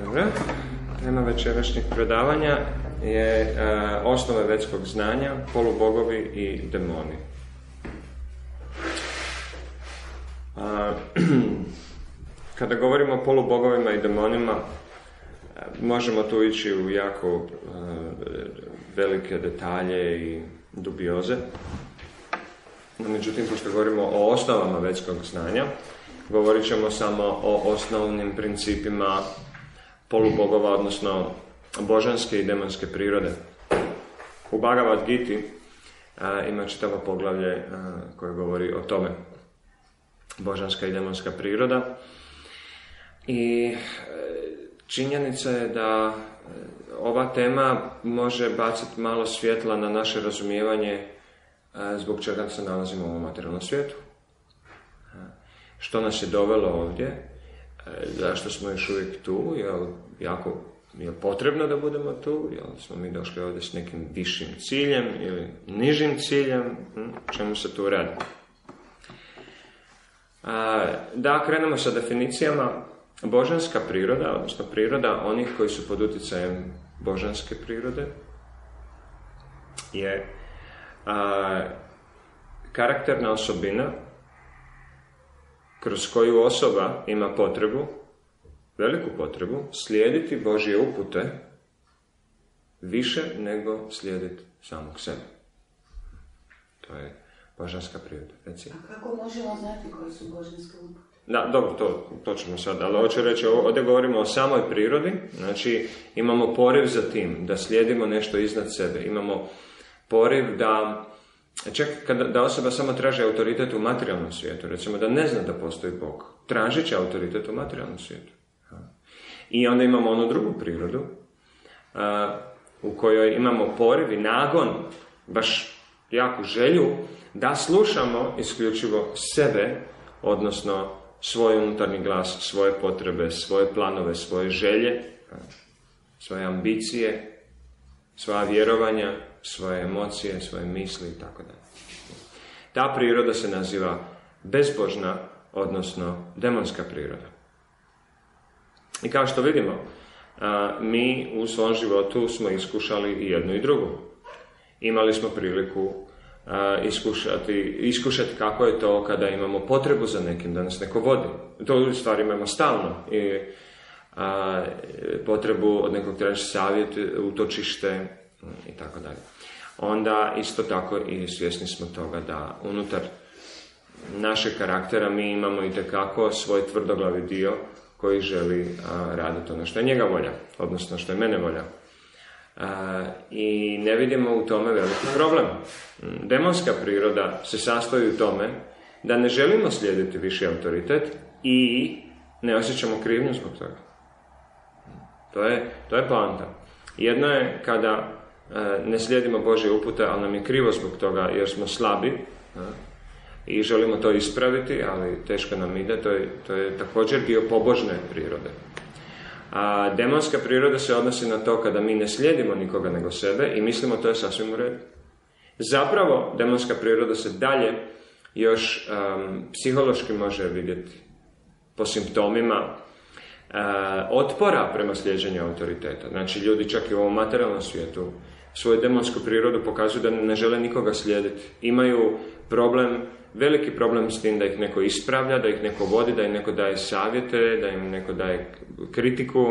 Dobro. Tema večerašnjih predavanja je osnove vedskog znanja, polubogovi i demoni. Kada govorimo o polubogovima i demonima, možemo tu ići u jako velike detalje i dubioze. Međutim, pošto govorimo o osnovama vedskog znanja, govorit ćemo samo o osnovnim principima polubogova, odnosno božanske i demonske prirode. U Bhagavad Giti ima čitavo poglavlje koje govori o tome. Božanska i demonska priroda. I činjenica je da ova tema može baciti malo svjetla na naše razumijevanje zbog čega se nalazimo u ovom materijalnom svijetu. Što nas je dovelo ovdje, zašto smo još uvijek tu, je potrebno da budemo tu, jel smo mi došli ovdje s nekim višim ciljem ili nižim ciljem, čemu se tu radi. Da krenemo sa definicijama. Božanska priroda, odnosno priroda onih koji su pod utjecajem božanske prirode, je karakterna osobina kroz koju osoba ima potrebu, veliku potrebu, slijediti Božje upute više nego slijediti samog sebe. To je božanska priroda. Reci. A kako možemo znati koji su božanske upute? Da, dobro, to ćemo sad, ali hoću reći, ovdje govorimo o samoj prirodi, znači imamo poriv za tim, da slijedimo nešto iznad sebe, imamo poriv da, da osoba samo traži autoritet u materijalnom svijetu, recimo da ne zna da postoji Bog, tražit će autoritet u materijalnom svijetu. I onda imamo onu drugu prirodu, u kojoj imamo poriv i nagon, baš jaku želju, da slušamo isključivo sebe, odnosno svoj unutarnji glas, svoje potrebe, svoje planove, svoje želje, svoje ambicije, svoja vjerovanja, svoje emocije, svoje misli i tako dalje. Ta priroda se naziva bezbožna, odnosno demonska priroda. I kao što vidimo, mi u svom životu smo iskušali i jednu i drugu. Imali smo priliku iskušati kako je to kada imamo potrebu za nekim, da nas neko vodi. To u stvari imamo stalno. I potrebu od nekog tražiti savjet, utočište i tako dalje. Onda isto tako i svjesni smo toga da unutar našeg karaktera mi imamo itekako svoj tvrdoglavi dio koji želi raditi ono što je njega volja, odnosno što je mene volja. I ne vidimo u tome veliki problem. Demonska priroda se sastoji u tome da ne želimo slijediti viši autoritet i ne osjećamo krivnju zbog toga. To je poanta. Jedno je kada ne slijedimo Božje upute, ali nam je krivo zbog toga jer smo slabi i želimo to ispraviti, ali teško nam ide. To je također dio pobožne prirode. A demonska priroda se odnosi na to kada mi ne slijedimo nikoga nego sebe i mislimo to je sasvim u redu. Zapravo, demonska priroda se dalje još psihološki može vidjeti po simptomima otpora prema slijeđenju autoriteta. Znači, ljudi čak i u ovom materijalnom svijetu svoju demonsku prirodu pokazuju da ne žele nikoga slijediti. Imaju veliki problem s tim da ih neko ispravlja, da ih neko vodi, da im neko daje savjete, da im neko daje kritiku.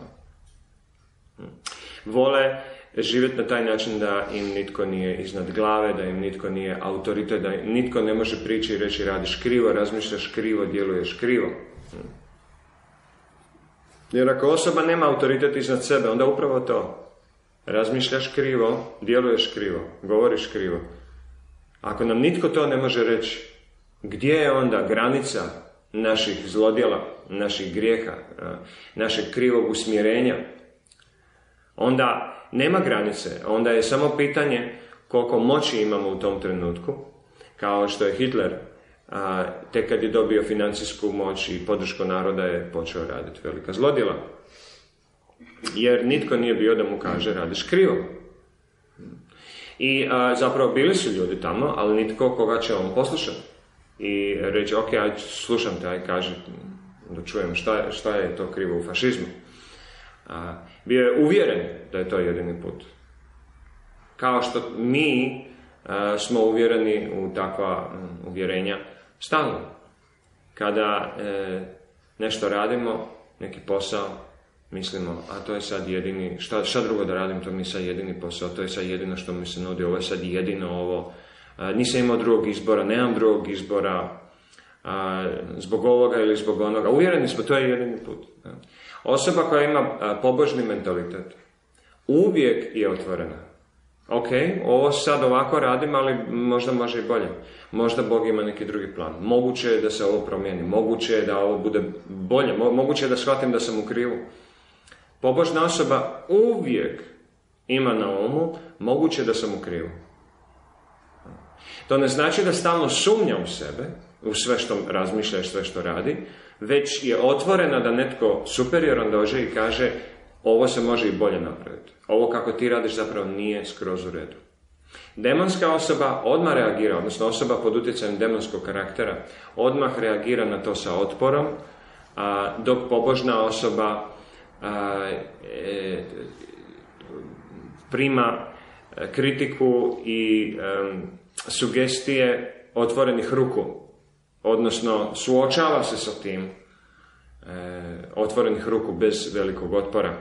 Vole živjeti na taj način da im nitko nije iznad glave, da im nitko nije autoritet, da im nitko ne može prići i reći radiš krivo, razmišljaš krivo, djeluješ krivo. Jer ako osoba nema autoritet iznad sebe, onda upravo to. Razmišljaš krivo, djeluješ krivo, govoriš krivo. Ako nam nitko to ne može reći, gdje je onda granica naših zlodjela, naših grijeha, našeg krivog usmjerenja? Onda nema granice, onda je samo pitanje koliko moći imamo u tom trenutku, kao što je Hitler, tek kad je dobio financijsku moć i podršku naroda je počeo raditi velika zlodjela. Jer nitko nije bio da mu kaže radiš krivo. I zapravo bili su ljudi tamo, ali nitko koga će on poslušati. I reći, ok, aj slušam te, aj kaži, da čujem šta je to krivo u fašizmu. Bio je uvjeren da je to jedini put. Kao što mi smo uvjereni u takva uvjerenja stalno. Kada nešto radimo, neki posao, mislimo, a to je sad jedini, šta drugo da radim, to mi je sad jedini posao, to je sad jedino što mi se nudi, ovo je sad jedino ovo, nisam imao drugog izbora, nemam drugog izbora, zbog ovoga ili zbog onoga. Uvjereni smo, to je jedini put. Osoba koja ima pobožni mentalitet uvijek je otvorena. Ok, ovo sad ovako radim, ali možda može i bolje. Možda Bog ima neki drugi plan. Moguće je da se ovo promijeni, moguće je da ovo bude bolje, moguće je da shvatim da sam u krivu. Pobožna osoba uvijek ima na umu, moguće je da sam u krivu. To ne znači da stalno sumnja u sebe, u sve što razmišlja i sve što radi, već je otvorena da netko superioran dođe i kaže ovo se može i bolje napraviti. Ovo kako ti radiš zapravo nije skroz u redu. Demonska osoba odmah reagira, odnosno osoba pod utjecajem demonskog karaktera odmah reagira na to sa otporom, dok pobožna osoba prima kritiku i sugestije otvorenih ruku, odnosno suočava se sa tim otvorenih ruku bez velikog otpora.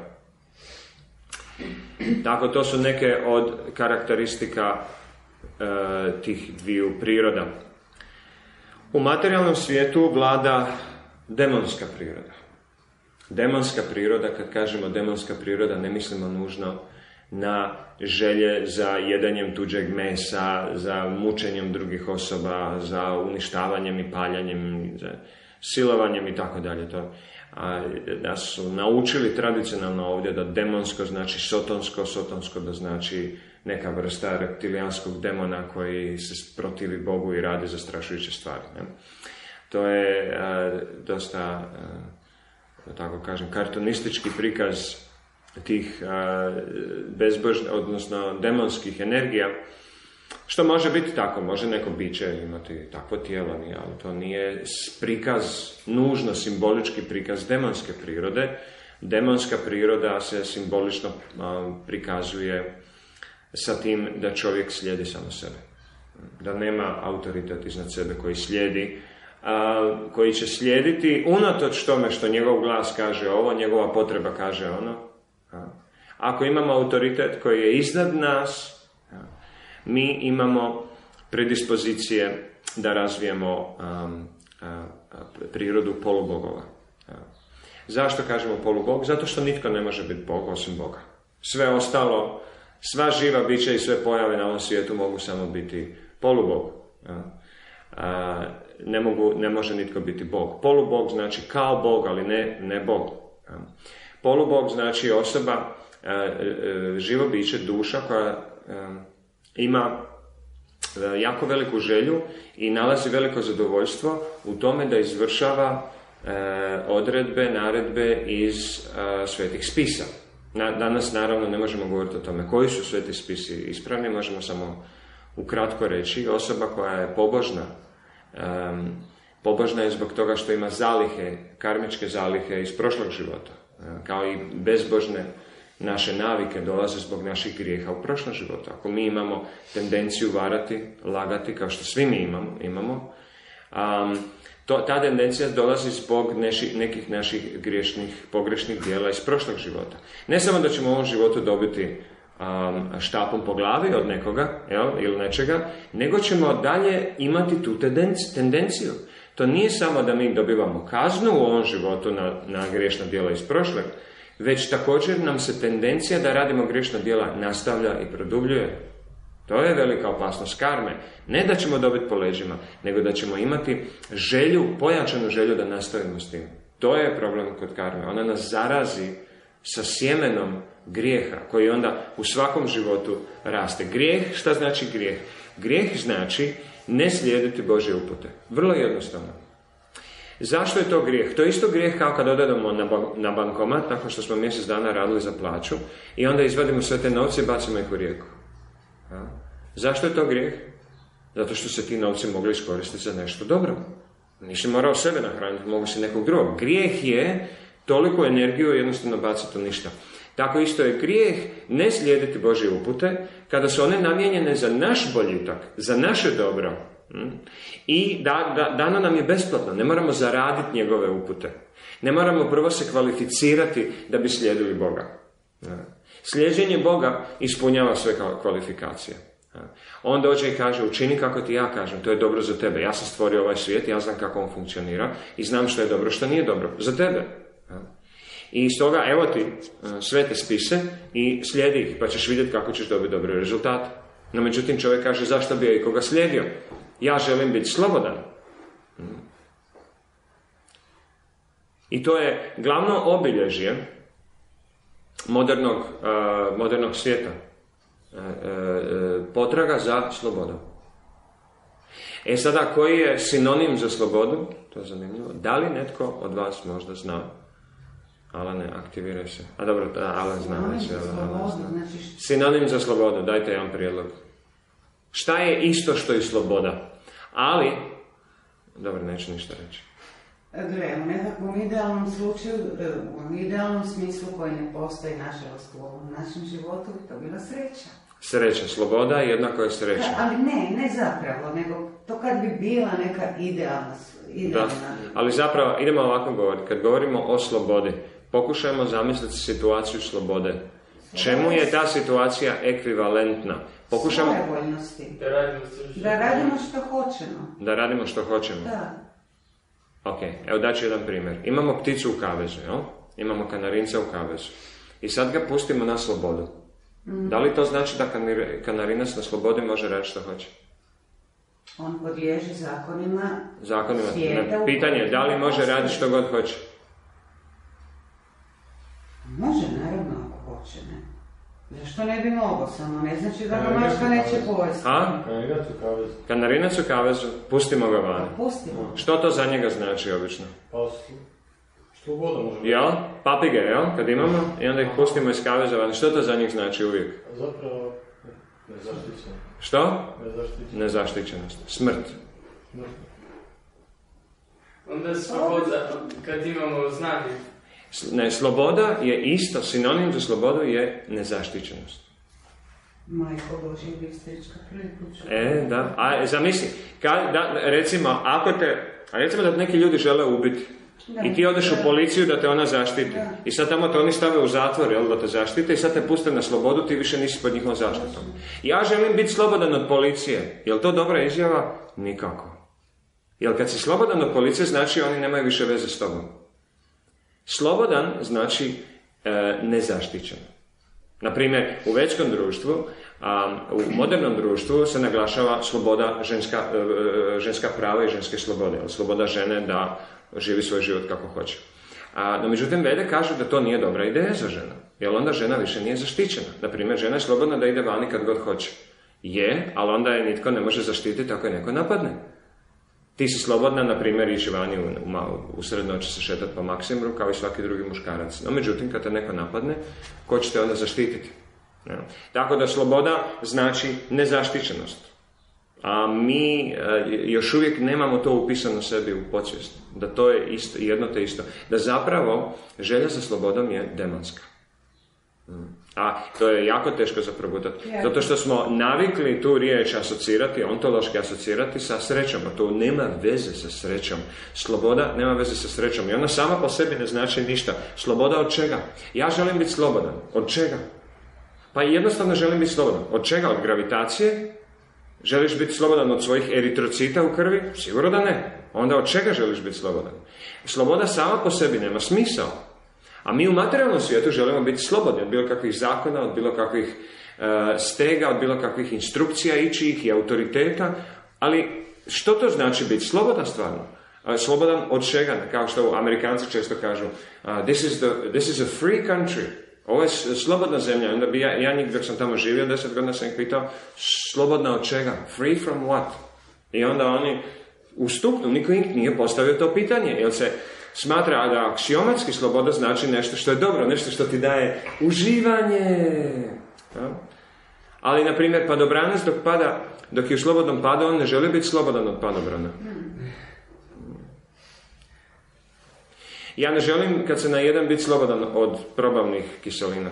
Tako, to su neke od karakteristika tih dviju priroda. U materijalnom svijetu vlada demonska priroda. Demonska priroda, kad kažemo demonska priroda, ne mislimo nužno na želje za jedanjem tuđeg mesa, za mučenjem drugih osoba, za uništavanjem i paljanjem, za silovanjem i tako dalje. Da su naučili tradicionalno ovdje da demonsko znači sotonsko, sotonsko da znači neka vrsta reptilijanskog demona koji se protivi Bogu i radi zastrašujuće stvari. Ne? To je dosta, tako kažem, kartunistički prikaz tih odnosno demonskih energija, što može biti tako, može neko biće imati takvo tijelo, ali to nije prikaz, nužno simbolički prikaz demonske prirode. Demonska priroda se simbolično prikazuje sa tim da čovjek slijedi samo sebe. Da nema autoritet iznad sebe koji slijedi, koji će slijediti unatoč tome što njegov glas kaže ovo, njegova potreba kaže ono. Ako imamo autoritet koji je iznad nas, mi imamo predispozicije da razvijemo prirodu polubogova. Zašto kažemo polubog? Zato što nitko ne može biti Bog osim Boga. Sve ostalo, sva živa bića i sve pojave na ovom svijetu mogu samo biti polubog. Ne može nitko biti Bog. Polubog znači kao Bog, ali ne Bog. Polubog znači osoba, živo biće, duša koja ima jako veliku želju i nalazi veliko zadovoljstvo u tome da izvršava odredbe, naredbe iz svetih spisa. Danas naravno ne možemo govoriti o tome koji su sveti spisi ispravni, možemo samo ukratko reći osoba koja je pobožna. Pobožna je zbog toga što ima zalihe, karmičke zalihe iz prošlog života, kao i bezbožne naše navike dolaze zbog naših grijeha u prošlom životu. Ako mi imamo tendenciju varati, lagati, kao što svi mi imamo, ta tendencija dolazi zbog nekih naših pogrešnih dijela iz prošlog života. Ne samo da ćemo u ovom životu dobiti štapom po glavi od nekoga ili nečega, nego ćemo dalje imati tu tendenciju. To nije samo da mi dobivamo kaznu u ovom životu na grešna djela iz prošlog, već također nam se tendencija da radimo grešna djela nastavlja i produbljuje. To je velika opasnost karme. Ne da ćemo dobiti po leđima, nego da ćemo imati pojačanu želju da nastavimo s tim. To je problem kod karme. Ona nas zarazi sa sjemenom grijeha, koji onda u svakom životu raste. Grijeh, šta znači grijeh? Grijeh znači ne slijediti Božje upute. Vrlo jednostavno. Zašto je to grijeh? To je isto grijeh kao kad odemo na bankomat, nakon što smo mjesec dana radili za plaću, i onda izvadimo sve te novce i bacimo ih u rijeku. Zašto je to grijeh? Zato što se ti novci mogli iskoristiti za nešto dobro. Nisi morao sebe nahraniti, mogu si nekog drugog. Grijeh je Toliku energiju jednostavno baciti u ništa. Tako isto je grijeh ne slijediti Božje upute, kada su one namijenjene za naš boljitak, za naše dobro. I dano nam je besplatno, ne moramo zaraditi njegove upute. Ne moramo prvo se kvalificirati da bi slijedili Boga. Slijeđenje Boga ispunjava sve kvalifikacije. On dođe i kaže, učini kako ti ja kažem, to je dobro za tebe. Ja sam stvorio ovaj svijet, ja znam kako on funkcionira i znam što je dobro, što nije dobro. Za tebe. I stoga, evo ti sve te spise i slijedi ih, pa ćeš vidjeti kako ćeš dobiti dobre rezultate. No, međutim, čovjek kaže, zašto bi ja i koga slijedio? Ja želim biti slobodan. I to je glavno obilježje modernog svijeta. Potraga za slobodom. Sada, koji je sinonim za slobodu? To je zanimljivo. Da li netko od vas možda zna? Alane, aktiviraj se. A dobro, Alan zna. Sinonim za slobodu, dajte jedan prijedlog. Šta je isto što i sloboda? Ali, dobro, neću ništa reći. Gle, u nekakvom idealnom slučaju, u idealnom smislu koji ne postoji, nažalost, u ovom našem životu, to bila sreća. Sreća, sloboda jednako je sreća. Ali ne zapravo, nego to kad bi bila neka idealna. Da, ali zapravo, idemo ovako govoriti, kad govorimo o slobodi, pokušajmo zamisliti situaciju slobode. Čemu je ta situacija ekvivalentna? Pokušamo... Svojevoljnosti. Da radimo što hoćemo. Da radimo što hoćemo. Da. Ok, evo daću jedan primjer. Imamo pticu u kavezu, jel? Imamo kanarinca u kavezu. I sad ga pustimo na slobodu. Da li to znači da kanarinac na slobodi može raditi što hoće? On podliježe zakonima. Pitanje je, da li može raditi što god hoće? Može, naravno, ako hoće, ne. Zašto ne bi mogao, samo ne znači da ga maška neće pojesti. Kanarinac u kavezu, pustimo ga van. Pustimo. Što to za njega znači obično? Sloboda može. Jel? Papige, jel? Kad imamo, i onda ih pustimo iz kaveza van. Što to za njih znači uvijek? Zapravo, nezaštićenost. Što? Nezaštićenost. Smrt. Onda sloboda, kad imamo znanje. Ne, sloboda je isto, sinonim za slobodu je nezaštićenost. Majko Božja i bistrička prilipuća. Da. A zamisli, recimo da neki ljudi žele ubiti. I ti odeš u policiju da te ona zaštiti. I sad tamo te oni stave u zatvor, jel, da te zaštite, i sad te puste na slobodu, ti više nisi pod njihovom zaštitom. Ja želim biti slobodan od policije. Jel to dobra izjava? Nikako. Jel kad si slobodan od policije, znači oni nemaju više veze s tobom. Slobodan znači nezaštićen. Naprimjer, u večkom društvu, u modernom društvu se naglašava sloboda, ženska prava i ženske slobode. Sloboda žene da živi svoj život kako hoće. No, međutim, Vede kažu da to nije dobra ideja za ženu. Jer onda žena više nije zaštićena. Naprimjer, žena je slobodna da ide vani kad god hoće. Je, ali onda je nitko ne može zaštititi ako je neko napadne. Ti si slobodna, na primjer, ići vani u sred noći se šetati po Maksimru kao i svaki drugi muškarac. No, međutim, kad te neko napadne, ko će te onda zaštititi? Ja. Tako da sloboda znači nezaštićenost. A mi još uvijek nemamo to upisano sebi u podsvijest. Da to je isto, jedno te isto. Da zapravo želja za slobodom je demonska. A to je jako teško za progutati. Zato što smo navikli tu riječ asocirati, ontološki asocirati sa srećom. A to nema veze sa srećom. Sloboda nema veze sa srećom. I ona sama po sebi ne znači ništa. Sloboda od čega? Ja želim biti slobodan. Od čega? Pa jednostavno želim biti slobodan. Od čega? Od gravitacije? Želiš biti slobodan od svojih eritrocita u krvi? Sigurno da ne. Onda od čega želiš biti slobodan? Sloboda sama po sebi nema smisao. A mi u materijalnom svijetu želimo biti slobodni od bilo kakvih zakona, od bilo kakvih stega, od bilo kakvih instrukcija ičijih i autoriteta. Ali što to znači biti slobodan stvarno? Slobodan od čega? Kao što Amerikanci često kažu, this is a free country. Ovo je slobodna zemlja. Onda bi ja njih dok sam tamo živio 10 godina sam ih pitao, slobodna od čega? Free from what? I onda oni ustuknu, niko nije postavio to pitanje, jer se smatra da aksiomatski sloboda znači nešto što je dobro, nešto što ti daje uživanje. Ali, na primjer, padobranac dok je u slobodnom padu, on ne želi biti slobodan od padobrana. Ja ne želim kad se najedem biti slobodan od probavnih kiselina.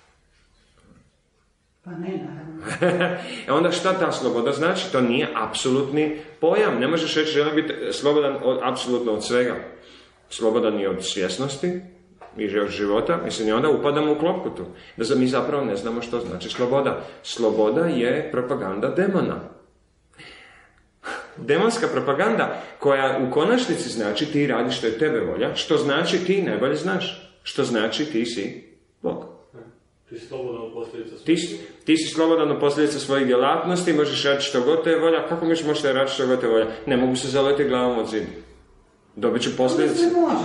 Pa ne, naravno. Onda šta ta sloboda znači? To nije apsolutni pojam. Ne možeš reći želim biti slobodan apsolutno od svega. Slobodan i od svjesnosti i od života. Mislim, i onda upadamo u klopku tu. Da mi zapravo ne znamo što znači sloboda. Sloboda je propaganda demona. Demonska propaganda koja u konačnici znači ti radiš što je tebe volja, što znači ti najbolje znaš. Što znači ti si Bog. Ti si slobodan od posljedica ti si slobodan od posljedica svojih djelatnosti, možeš raditi što god te je volja. Kako možeš raditi što god te je volja? Ne mogu se zaleti glavom od zida. Dobit ću posljedice.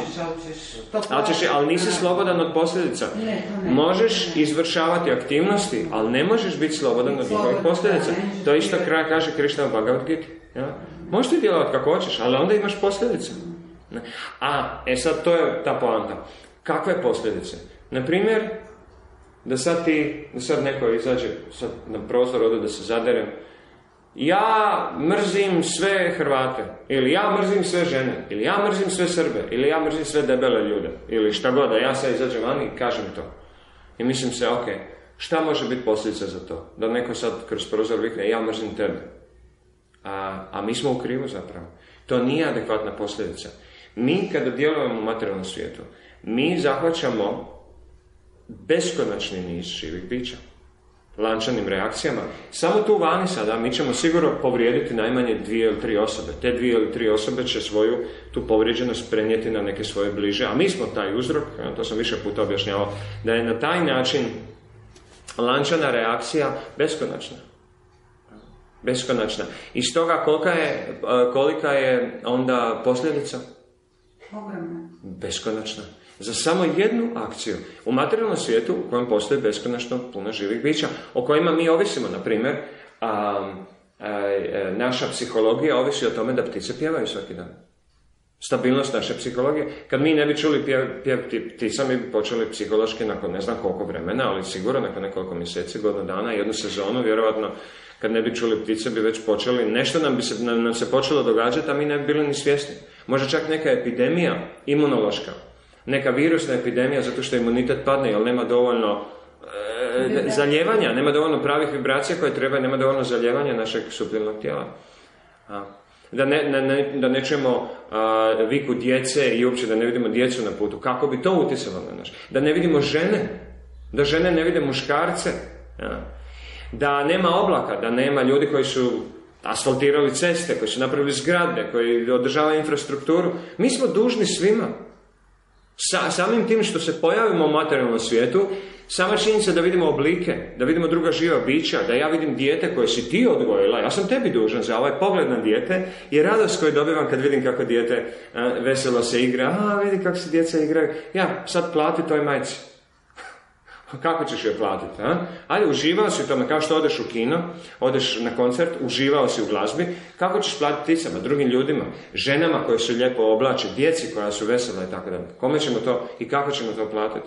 Ali nisi slobodan od posljedica. Ne. Možeš izvršavati aktivnosti, ali ne možeš biti slobodan od njihovih posljedica. To isto kraj kaže Krišna u Bhagavad Gita. Ja? Možeš ti djelovati kako hoćeš, ali onda imaš posljedice. Sad to je ta poanta. Kakve posljedice? Naprimjer, da sad neko izađe na prozor, ode da se zaderem. Ja mrzim sve Hrvate, ili ja mrzim sve žene, ili ja mrzim sve Srbe, ili ja mrzim sve debele ljude, ili šta god, da ja sad izađem vani i kažem to. I mislim se, ok, šta može biti posljedica za to? Da neko sad kroz prozor vikne, ja mrzim tebe. A mi smo u krivu zapravo. To nije adekvatna posljedica. Mi kada djelujemo u materijalnom svijetu, mi zahvaćamo beskonačni niz živih bića. Lančanim reakcijama. Samo tu vani sada mi ćemo sigurno povrijediti najmanje 2 ili 3 osobe. Te 2 ili 3 osobe će svoju tu povrijeđenost prenijeti na neke svoje bliže. A mi smo taj uzrok, to sam više puta objašnjavao, da je na taj način lančana reakcija beskonačna. Beskonačna. I stoga kolika je onda posljedica? Ogromna. Beskonačna. Za samo jednu akciju. U materijalnom svijetu u kojem postoji beskonačno puno živih bića, o kojima mi ovisimo, na primjer, naša psihologija ovisi o tome da ptice pjevaju svaki dan. Stabilnost naše psihologije. Kad mi ne bi čuli pjevati ptica, mi bi počeli psihološki nakon ne znam koliko vremena, ali sigurno nakon nekoliko mjeseci, godinu dana, jednu sezonu, vjerojatno kad ne bi čuli ptice bi već počeli, nešto nam se počelo događati, a mi ne bi bili ni svjesni. Možda čak neka epidemija imunološka, neka virusna epidemija zato što imunitet padne, jer nema dovoljno zaljevanja, nema dovoljno pravih vibracija koje treba, nema dovoljno zaljevanja našeg suptilnog tijela. Da ne čujemo viku djece i uopće da ne vidimo djecu na putu. Kako bi to utjecalo na nas? Da ne vidimo žene, da žene ne vide muškarce, da nema oblaka, da nema ljudi koji su asfaltirali ceste, koji su napravili zgrade, koji održavaju infrastrukturu. Mi smo dužni svima. Samim tim što se pojavimo u materijalnom svijetu, sama činjenica da vidimo oblike, da vidimo druga živa bića, da ja vidim dijete koje si ti odgojila, ja sam tebi dužan za ovaj pogled na dijete i radost koju dobivam kad vidim kako dijete veselo se igra. Vidi kako se djeca igraju. Ja, sad plati toj majci. Kako ćeš joj platiti? Ajde, uživao si u tome, kao što odeš u kino, odeš na koncert, uživao si u glazbi, kako ćeš platiti ticama, drugim ljudima, ženama koje su lijepo oblače, djeci koja su vesela i tako dalje. Kome ćemo to i kako ćemo to platiti?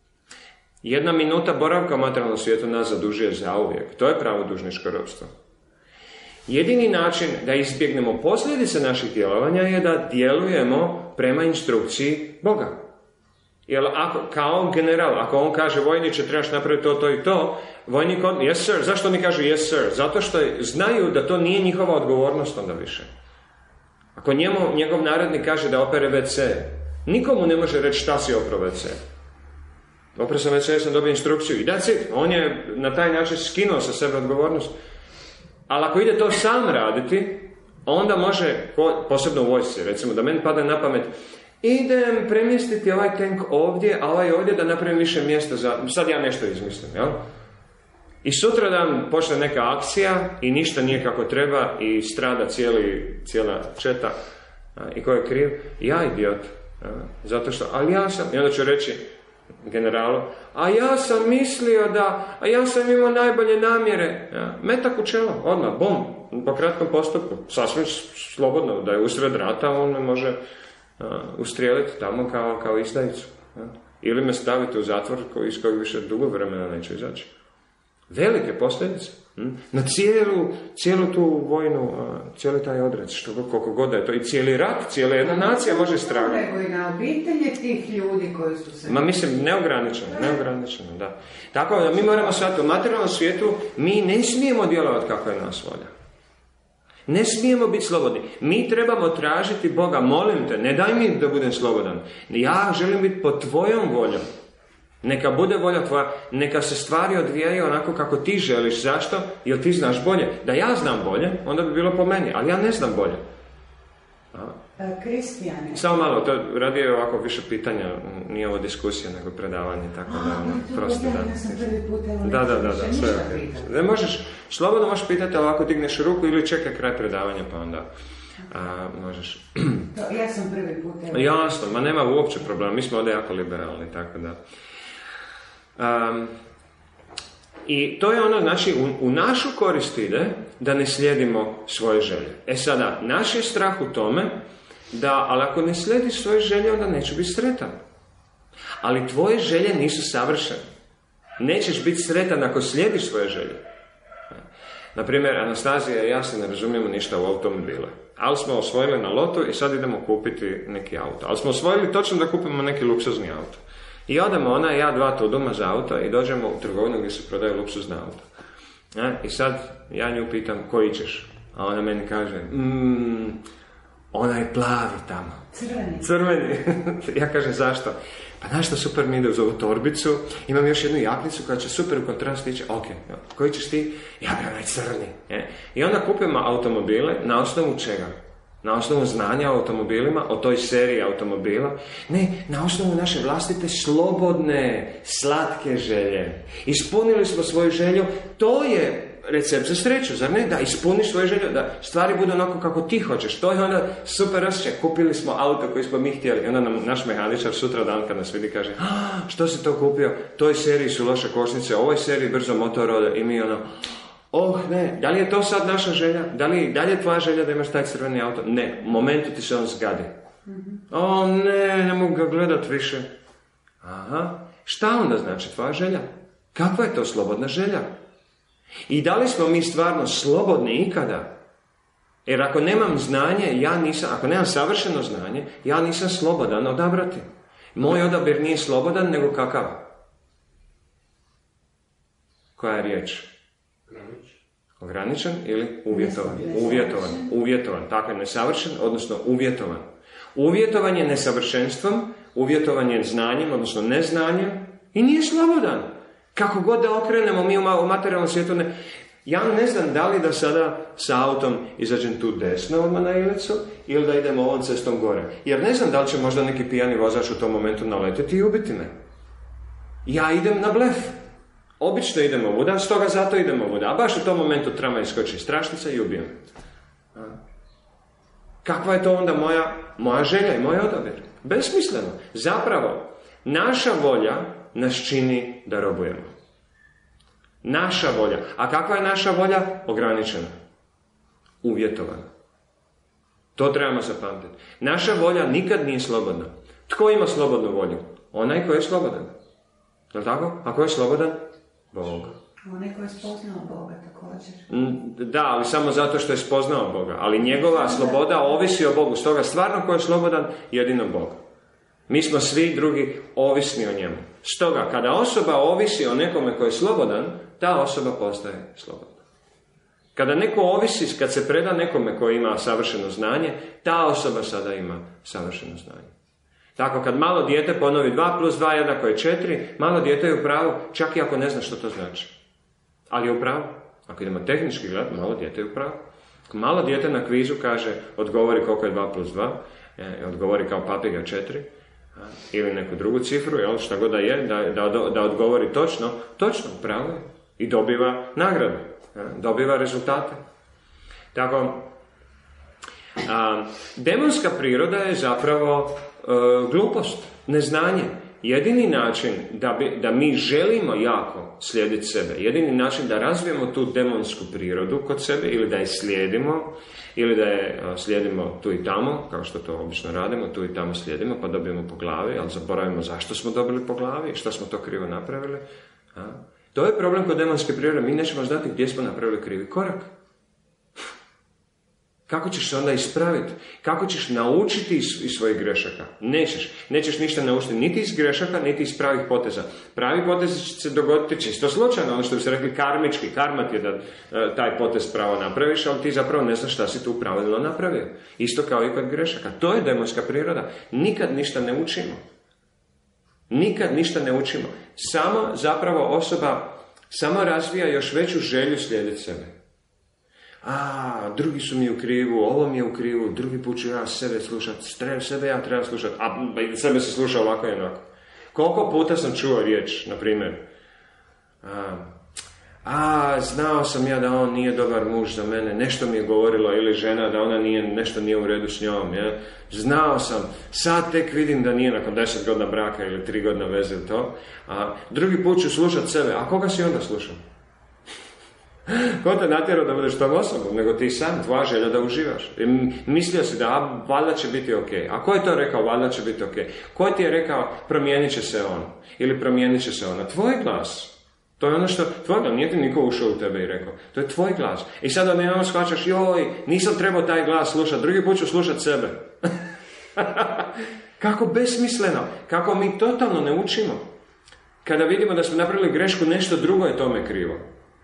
1 minuta boravka u materijalnom svijetu nas zadužuje zauvijek. To je pravo dužničko ropstvo. Jedini način da izbjegnemo posljedice naših djelovanja je da djelujemo prema instrukciji Boga. Jer kao general, ako on kaže vojniče trebaš napraviti to, to i to, vojnik yes sir, zašto oni kažu yes sir? Zato što znaju da to nije njihova odgovornost onda više. Ako njegov narednik kaže da opere WC, nikomu ne može reći šta si opro WC. Opro sam WC, sam dobio instrukciju i that's it. On je na taj način skinuo sa sebe odgovornost. Ali ako ide to sam raditi, onda može, posebno u vojsci, recimo da meni pada na pamet, idem premjestiti ovaj tank ovdje, a ovaj ovdje da napravim više mjesta za... Sad ja nešto izmislim, jel? I sutradan počne neka akcija i ništa nije kako treba i strada cijela četa. I ko je kriv? Ja idiot. Zato što... Ali ja sam... I onda ću reći generalu, a ja sam mislio da... A ja sam imao najbolje namjere. Metak u čelo, odmah, bum, po kratkom postupku. Sasvim slobodno, da je usred rata, on me može... ustrijeliti tamo kao izdajicu. Ili me staviti u zatvor iz kojeg više dugo vremena neće izaći. Velike posljedice. Na cijelu tu vojnu, cijeli taj odred, koliko god da je to, i cijeli rat, cijela jedna nacija može stradati. Nego i na obitelje tih ljudi koji su se... Mislim, neograničeno, da. Tako da mi moramo shvatiti, u materijalnom svijetu mi ne smijemo djelovati kako je nas volja. Ne smijemo biti slobodni. Mi trebamo tražiti Boga, molim te, ne daj mi da budem slobodan. Ja želim biti pod tvojom voljom. Neka bude volja tvoja, neka se stvari odvijaju onako kako ti želiš. Zašto? Jer ti znaš bolje. Da ja znam bolje, onda bi bilo po meni, ali ja ne znam bolje. Kristijane. Samo malo, to radi je ovako više pitanja, nije ovo diskusija, nego predavanje, tako da, prosto da. Da, sve je možeš, slobodno možeš pitati, ovako digneš ruku ili čekaj kraj predavanja, pa onda možeš. Ja sam prvi put. Jasno, ma nema uopće problema, mi smo ovdje jako liberalni, tako da. I to je ono, znači, u našu korist ide da ne slijedimo svoje želje. Sada, naš je strah u tome da, ali ako ne slijediš svoje želje, onda neću biti sretan. Ali tvoje želje nisu savršene. Nećeš biti sretan ako slijediš svoje želje. Naprimjer, Anastazija i ja se ne razumijemo ništa u automobile. Ali smo osvojili na lotu i sad idemo kupiti neki auto. Ali smo osvojili točno da kupimo neki luksuzni auto. I odemo ona i ja 2 tuduma za auto i dođemo u trgovinu gdje se prodaje luksuzna auto. I sad ja nju pitam, koji ćeš? A ona meni kaže, onaj plavi tamo. Crveni. Ja kažem, zašto? Pa znaš što super mi ide uz ovu torbicu, imam još jednu jaknicu koja će super u kontrast ići, ok, koji ćeš ti? Ja bi onaj crni. I onda kupimo automobile, na osnovu čega? Na osnovu znanja o automobilima, o toj seriji automobila. Ne, na osnovu naše vlastite slobodne, slatke želje. Ispunili smo svoju želju, to je recept za sreću, zar ne? Da ispuniš svoju želju, da stvari budu onako kako ti hoćeš. To je onda super osjećaj. Kupili smo auto koji smo mi htjeli. I onda nam naš mehaničar sutra dan kad nas vidi kaže, što si to kupio? Toj seriji su loše kočnice, ovoj seriji brzo motor ode. I mi ono, ne, da li je to sad naša želja? Da li je tvoja želja da imaš taj crveni auto? Ne, u momentu ti se on zgadi. Ne mogu ga gledat više. Šta onda znači tvoja želja? Kakva je to slobodna želja? I da li smo mi stvarno slobodni ikada? Jer ako nemam znanje, ako nemam savršeno znanje, ja nisam slobodan odabrati. Moj odabir nije slobodan, nego kakav? Koja je riječ? Ograničen ili uvjetovan? Uvjetovan. Tako je, nesavršen, odnosno uvjetovan. Uvjetovan je nesavršenstvom, uvjetovan je znanjem, odnosno neznanjem i nije slobodan. Kako god da okrenemo, mi u materijalnom svijetu ne... Ja ne znam da li da sada sa autom izađem tu desno odmah na Ilicu ili da idemo ovom cestom gore. Jer ne znam da li će možda neki pijani vozač u tom momentu naletiti i ubiti me. Ja idem na blef. Obično idemo ovuda, stoga zato idemo ovuda. A baš u tom momentu tramvaj iskoči iz tračnica i ubije me. Kakva je to onda moja želja i moj odabir? Besmisleno. Zapravo, naša volja nas čini da robujemo. Naša volja. A kakva je naša volja? Ograničena. Uvjetovana. To trebamo zapamtiti. Naša volja nikad nije slobodna. Tko ima slobodnu volju? Onaj koji je slobodan. Je li tako? A ko je slobodan? Bog. Onaj koji je spoznao Boga također. Da, ali samo zato što je spoznao Boga. Ali njegova sloboda ovisi o Bogu. Stoga stvarno ko je slobodan, jedino Bog. Mi smo svi drugi ovisni o njemu. Stoga, kada osoba ovisi o nekome koji je slobodan, ta osoba postaje slobodna. Kada neko ovisi, kad se preda nekome koji ima savršeno znanje, ta osoba sada ima savršeno znanje. Tako, kad malo dijete ponovi 2 + 2 jednako je 4, malo dijete je u pravu, čak i ako ne zna što to znači. Ali je u pravu. Ako idemo tehnički gledati, malo dijete je u pravu. Ako malo dijete na kvizu kaže, odgovori koliko je 2 + 2, odgovori kao papiga 4, ili neku drugu cifru, šta god da je, da odgovori točno, pravo je. I dobiva nagradu, dobiva rezultate. Tako, demonska priroda je zapravo glupost, neznanje. Jedini način da mi želimo jako slijediti sebe, jedini način da razvijemo tu demonsku prirodu kod sebe ili da je slijedimo, ili da je slijedimo tu i tamo, kao što to obično radimo, tu i tamo slijedimo pa dobijemo po glavi, ali zaboravimo zašto smo dobili po glavi i što smo to krivo napravili. To je problem kod demonske prirode. Mi nećemo znati gdje smo napravili krivi korak. Kako ćeš se onda ispraviti? Kako ćeš naučiti iz svojih grešaka? Nećeš ništa naučiti niti iz grešaka, niti iz pravih poteza. Pravi potez će se dogoditi čisto slučajno, ono što bi se rekli karmički. Karma ti je da taj potez pravo napraviš, ali ti zapravo ne znaš šta si tu pravilno napravio. Isto kao i kod grešaka. To je demonska priroda. Nikad ništa ne učimo. Nikad ništa ne učimo. Samo zapravo osoba samo razvija još veću želju slijediti sebe. Drugi su mi u krivu, ovo mi je u krivu, drugi put ću ja sebe slušati, sebe ja treba slušati, sebe se sluša ovako i onako. Koliko puta sam čuo riječ, na primjer, znao sam ja da on nije dobar muž za mene, nešto mi je govorilo, ili žena da ona nešto nije u redu s njom, ja? Znao sam, sad tek vidim da nije nakon 10 godina braka ili 3 godina veze to, drugi put ću slušati sebe, a koga si onda slušao? Ko te natjerao da budeš tom osobom, nego ti sam, tvoja želja da uživaš. Mislio si da valjda će biti ok. A ko je to rekao, valjda će biti ok? Ko ti je rekao, promijenit će se on? Ili promijenit će se ona? Tvoj glas. To je ono što, tvoj glas, nije ti niko ušao u tebe i rekao. To je tvoj glas. I sada ne ono shvaćaš, nisam trebao taj glas slušati, drugi put ću slušati sebe. Kako besmisleno, kako mi totalno ne učimo. Kada vidimo da smo napravili grešku, nešto drugo je tome krivo.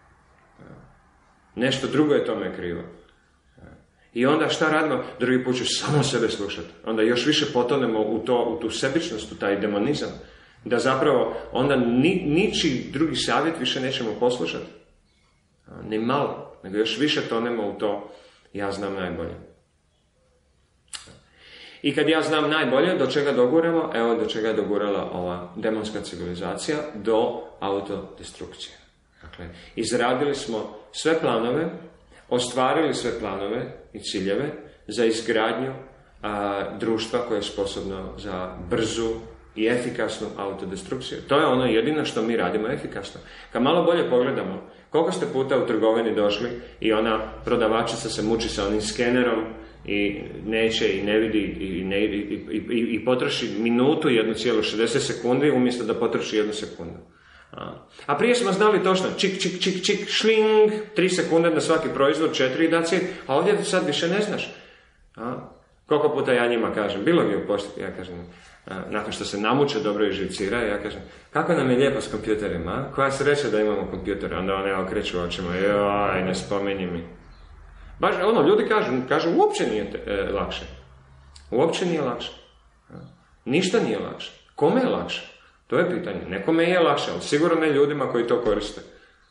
Nešto drugo je tome krivo. I onda šta radimo? Drugi put ću samo sebe slušati. Onda još više potonemo u tu sebičnost, u taj demonizam. Da zapravo onda ničiji drugi savjet više nećemo poslušati. Ni malo, nego još više tonemo u to ja znam najbolje. I kad ja znam najbolje, do čega doguramo? Evo do čega je dogurala ova demonska civilizacija, do autodestrukcije. Dakle, izradili smo sve planove, ostvarili sve planove i ciljeve za izgradnju društva koje je sposobno za brzu i efikasnu autodestrukciju. To je ono jedino što mi radimo efikasno. Kad malo bolje pogledamo, koliko ste puta u trgovini došli i ona prodavačica se muči sa onim skenerom i neće i ne vidi i potroši minutu 1,60 sekundi umjesto da potroši 1 sekundu. A prije smo znali točno, čik, šling, 3 sekunde na svaki proizvod, 4 i daci, a ovdje sad više ne znaš. Koliko puta ja njima kažem, bilo mi u pošti, ja kažem, nakon što se namuče dobro i živcira, ja kažem, kako nam je lijepo s kompjuterima, koja sreća da imamo kompjutere, onda one okreću očima, joj, ne spominji mi. Baš, ljudi kažu, uopće nije lakše. Uopće nije lakše. Ništa nije lakše. Kome je lakše? To je pitanje. Nekome je lakše, ali sigurno ne ljudima koji to koriste.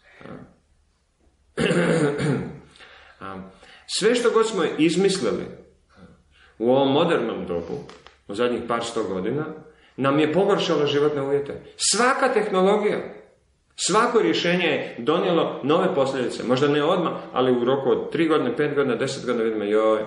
Sve što god smo izmislili u ovom modernom dobu, u zadnjih par 100 godina, nam je pogoršalo životne uvjete. Svaka tehnologija, svako rješenje je donijelo nove posljedice. Možda ne odmah, ali u roku od 3 godine, 5 godina, 10 godina vidimo,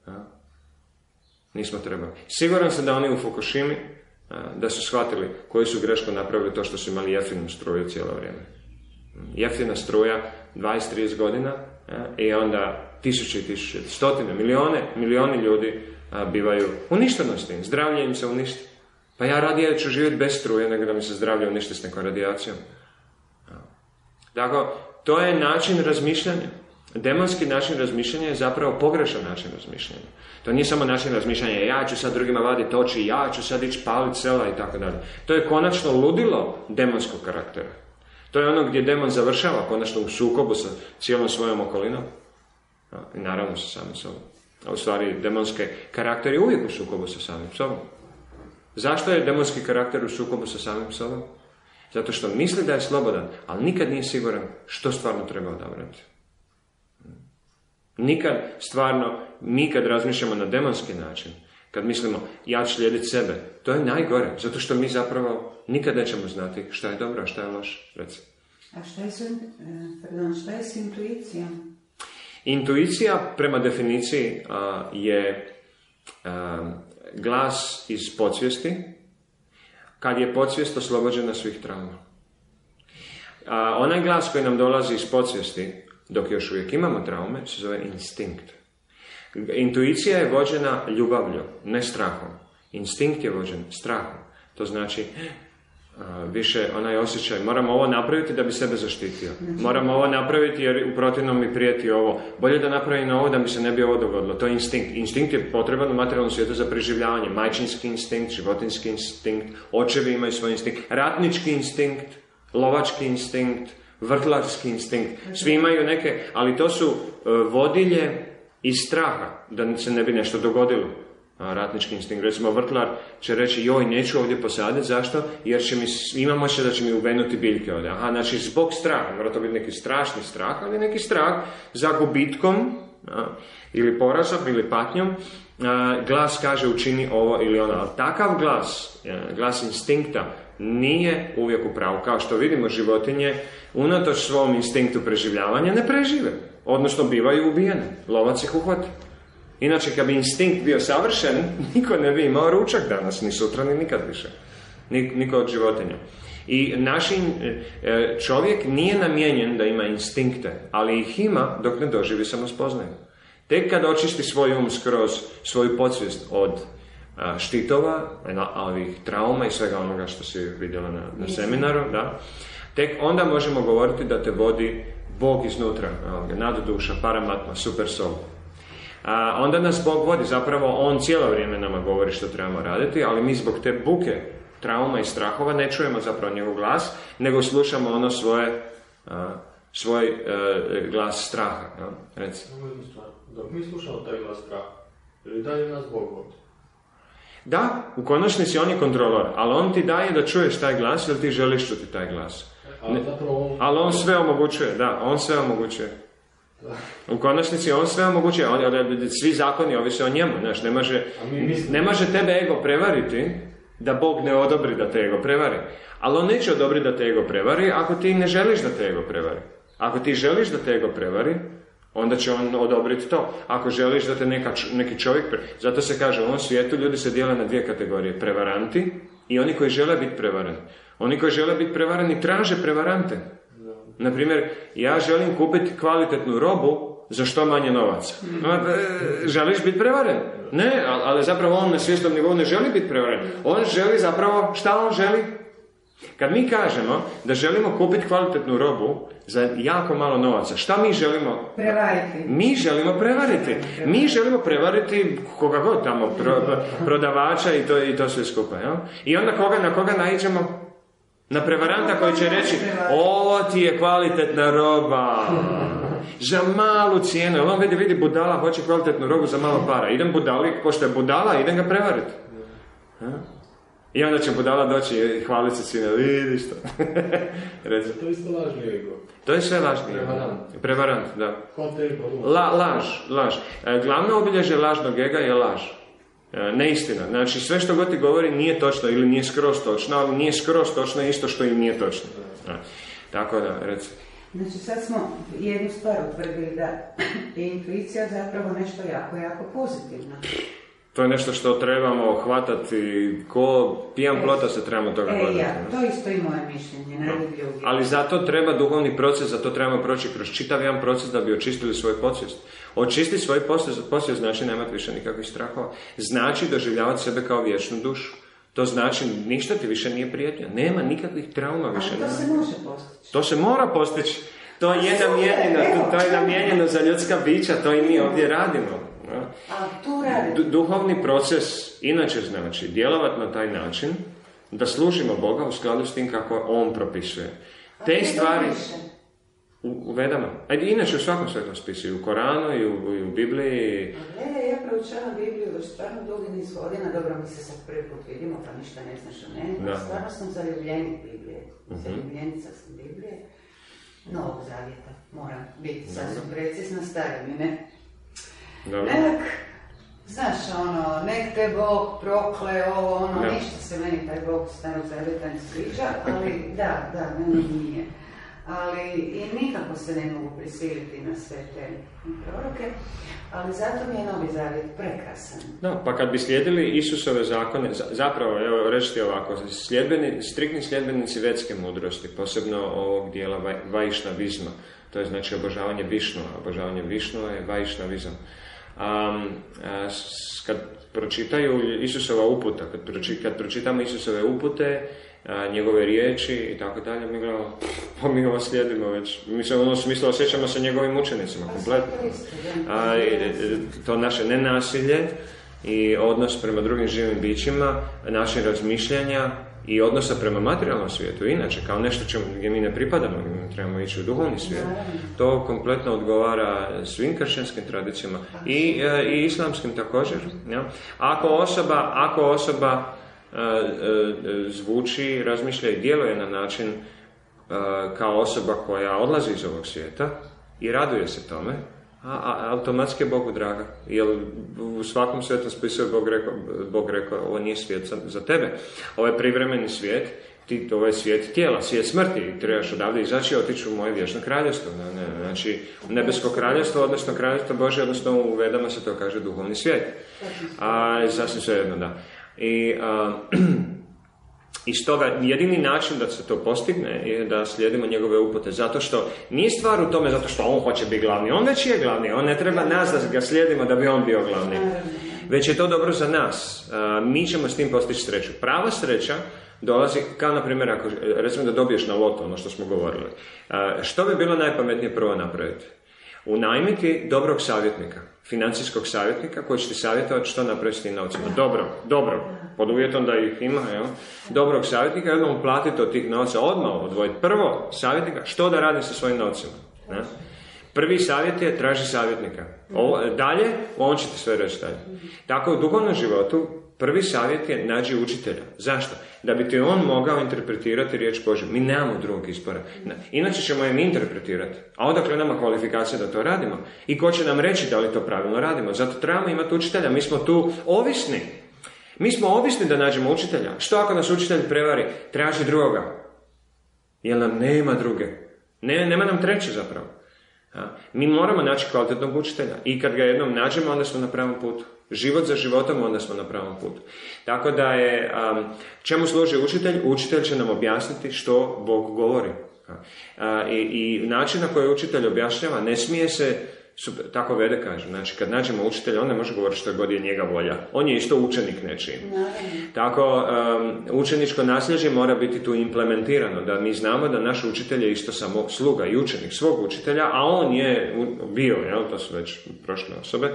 nismo trebali. Siguran sam da oni u Fukushimi da su shvatili koji su greško napravili to što su imali jeftinu struju cijelo vrijeme. Jeftina struja, 20-30 godina, i onda tisuće i tisuće, stotine, milijoni ljudi bivaju uništeno s tim. Zdravlje im se uništi. Pa ja radije ću živjeti bez struje nego da mi se zdravlje uništi s nekom radijacijom. Dakle, to je način razmišljanja. Demonski način razmišljanja je zapravo pogrešan način razmišljanja. To nije samo način razmišljanja, ja ću sad drugima vaditi oči, ja ću sad ići paliti sela i tako dalje. To je konačno ludilo demonskog karaktera. To je ono gdje demon završava konačno u sukobu sa cijelom svojom okolinom. I naravno sa samim sobom. A u stvari demonski karakter je uvijek u sukobu sa samim sobom. Zašto je demonski karakter u sukobu sa samim sobom? Zato što misli da je slobodan, ali nikad nije siguran što stvarno treba odabrati. Nikad stvarno, mi kad razmišljamo na demonski način, kad mislimo ja ću slijediti sebe, to je najgore, zato što mi zapravo nikad nećemo znati šta je dobro, a šta je loše. Recimo. A šta je s intuicijom? Intuicija, prema definiciji, je glas iz podsvijesti, kad je podsvijest oslobođena svih trauma. Onaj glas koji nam dolazi iz podsvijesti, dok još uvijek imamo traume, se zove instinkt. Intuicija je vođena ljubavlju, ne strahom. Instinkt je vođen strahom. To znači, više onaj osjećaj, moram ovo napraviti da bi sebe zaštitio. Moram ovo napraviti jer u protivnom mi prijeti ovo. Bolje da napravim ovo da mi se ne bi ovo dogodilo. To je instinkt. Instinkt je potreban u materijalnom svijetu za preživljavanje. Majčinski instinkt, životinski instinkt, očevi imaju svoj instinkt, ratnički instinkt, lovački instinkt, vrtlarski instinkt. Svi imaju neke, ali to su vodilje iz straha, da se ne bi nešto dogodilo. Ratnički instinkt, recimo vrtlar će reći joj, neću ovdje posaditi, zašto? Jer će imamo se da će mi uvenuti biljke ovdje. Aha, znači zbog straha, mora to biti neki strašni strah, ali neki strah za gubitkom, ili porazom, ili patnjom, glas kaže učini ovo ili ono, ali takav glas instinkta nije uvijek u pravu. Kao što vidimo, životinje unatoč svom instinktu preživljavanja ne prežive, odnosno bivaju ubijene, lovac ih uhvati. Inače, kad bi instinkt bio savršen, niko ne bi imao ručak danas, ni sutra, ni nikad više. Niko od životinja. I naš čovjek nije namijenjen da ima instinkte, ali ih ima dok ne doživi samospoznaju. Tek kad očisti svoj skroz, svoju podsvijest od štitova, ovih trauma i svega onoga što si vidjela na seminaru, da, tek onda možemo govoriti da te vodi Bog iznutra, nadduša, paramatma, super soul. Onda nas Bog vodi, zapravo On cijelo vrijeme nama govori što trebamo raditi, ali mi zbog te buke, trauma i strahova ne čujemo zapravo njegov glas, nego slušamo ono svoj glas straha. Reci. Dok mi slušamo taj glas straha, ili dalje nas Bog vodi? Da, u konačnici On je kontrolor, ali On ti daje da čuješ taj glas, jer ti želiš čuti taj glas. Ali On sve omogućuje, da, On sve omogućuje. U konačnici On sve omogućuje, svi zakoni ovise o njemu, znaš, ne može tebe ego prevariti da Bog ne odobri da te ego prevari. Ali On neće odobriti da te ego prevari ako ti ne želiš da te ego prevari. Ako ti želiš da te ego prevari, onda će On odobriti to. Ako želiš da te neki čovjek prevari. Zato se kaže, u ovom svijetu ljudi se dijele na dvije kategorije, prevaranti i oni koji žele biti prevarani. Oni koji žele biti prevarani traže prevarante. Naprimjer, ja želim kupiti kvalitetnu robu za što manje novaca. Želiš biti prevaren? Ne, ali zapravo on na svjesnom nivou ne želi biti prevaren. On želi zapravo, šta on želi? Kad mi kažemo da želimo kupiti kvalitetnu robu za jako malo novaca, šta mi želimo? Prevariti. Mi želimo prevariti. Mi želimo prevariti koga god tamo, prodavača i to sve skupa. Ja? I onda na koga naiđemo? Na prevaranta koji će reći, ovo ti je kvalitetna roba za malu cijenu. On vidi budala, hoće kvalitetnu robu za malo para. Idem budali, pošto je budala, idem ga prevariti. I onda će budala doći i hvaliti se svima, vidiš to. To je isto lažni ego. To je sve lažni ego. Prevarant, da. Laž. Glavno obilježje lažnog ega je laž. Neistina. Znači, sve što god ti govori nije točno ili nije skroz točno, ali nije skroz točno isto što i nije točno. Tako da, reci. Znači, sad smo jednu stvar utvrdili, da je intuicija zapravo nešto jako, jako pozitivno. To je nešto što trebamo hvatati, ko pijan plota se trebamo toga hvatati. To isto i moje mišljenje, najbolje uvijek. Ali zato treba duhovni proces, zato trebamo proći kroz čitav jedan proces da bi očistili svoj podsvijest. Očistiti svoj podsvijest znači nemati više nikakvih strahova. Znači doživljavati sebe kao vječnu dušu. To znači ništa ti više nije prijetnja. Nema nikakvih trauma više. Ali to se može postići. To se mora postići. To je namijenjeno za ljudska bića, to i mi ovdje radimo. Duhovni proces inače znači djelovati na taj način da služimo Boga u skladu s tim kako On propisuje. Te stvari u Vedama. Ajde, inače u svakom svetom spisu, i u Koranu, i u Bibliji. Ja proučavam Bibliju već stvarno dugi niz godina, dobro mi se sad prvi put vidimo, pa ništa ne znaš o meni, stvarno sam zaljubljenik Biblije, zaljubljenica sam Biblije, Novog Zavjeta, moram biti sasvim precizna, stari mi ne. Nek, znaš, nek te Bog prokle, ništa se meni taj Bog Starog Zavjeta ne sviđa, ali da, meni nije. Ali i nikako se ne mogu prisiliti na sve te proroke, ali zato mi je Novi Zavjet prekrasan. Da, pa kad bi slijedili Isusove zakone, zapravo, evo, reći ti ovako, striktni sljedbenici vedske mudrosti, posebno ovog dijela vajšnavizma, to je znači obožavanje Višnua. Obožavanje Višnua je vajšnavizam. Kad pročitaju Isusova uputa, kad pročitamo Isusove upute, njegove riječi i tako dalje, mi gledamo, mi ovo slijedimo već. Mi u smislu osjećamo se njegovim učenicima kompletno. To naše nenasilje i odnos prema drugim živim bićima, naše razmišljanja i odnosa prema materijalnom svijetu, inače, kao nešto gdje mi ne pripadamo, mi trebamo ići u duhovni svijet, to kompletno odgovara svim kršćanskim tradicijama i islamskim također. Ja? Ako osoba zvuči, razmišlja i djeluje na način kao osoba koja odlazi iz ovog svijeta i raduje se tome, automatski je Bogu draga. Jer u svakom svetom spisu je Bog rekao, ovo nije svijet za tebe. Ovo je privremeni svijet, ovo je svijet tijela, svijet smrti. Trebaš odavde izaći i otići u moje vječno kraljevstvo. Znači, nebesko kraljevstvo, odnosno kraljevstvo Božje, odnosno u Vedama se to kaže duhovni svijet. Sasvim svejedno, da. I stoga jedini način da se to postigne je da slijedimo njegove upute, zato što nije stvar u tome zato što on hoće biti glavni, on već je glavni, on ne treba nas da ga slijedimo da bi on bio glavni, već je to dobro za nas, mi ćemo s tim postići sreću. Prava sreća dolazi, kao na primjer, ako recimo da dobiješ na loto, ono što smo govorili, što bi bilo najpametnije prvo napraviti? Unajmiti dobrog savjetnika, financijskog savjetnika koji će ti savjetovati što napraviti s tim novcima. Dobro, pod uvjetom da ih ima, dobrog savjetnika i odmah platiti od tih novca, odmah odvojiti prvo savjetnika što da radi sa svojim novcima. Ne? Prvi savjet je traži savjetnika. Dalje, on će ti sve reći dalje. Tako u duhovnom životu prvi savjet je nađi učitelja. Zašto? Da bi ti on mogao interpretirati riječ Božju. Mi nemamo drugog izbora. Inače ćemo je mi interpretirati. A odakle nama kvalifikacija da to radimo? I ko će nam reći da li to pravilno radimo? Zato trebamo imati učitelja. Mi smo tu ovisni. Mi smo ovisni da nađemo učitelja. Što ako nas učitelj prevari? Traži drugoga. Jer nam nema druge. Nema nam treće zapravo. Mi moramo naći kvalitetnog učitelja. I kad ga jednom nađemo, onda smo na pravom putu. Život za životom, onda smo na pravom putu. Tako da je, čemu služi učitelj? Učitelj će nam objasniti što Bog govori. I način na koji učitelj objašnjava, ne smije se, tako Vede kaže, znači kad nađemo učitelja, on ne može govoriti što god je njega volja. On je isto učenik nečiji. Tako, učeničko nasljeđe mora biti tu implementirano, da mi znamo da naš učitelj je isto samo sluga i učenik svog učitelja, a on je bio, to su već prošle osobe.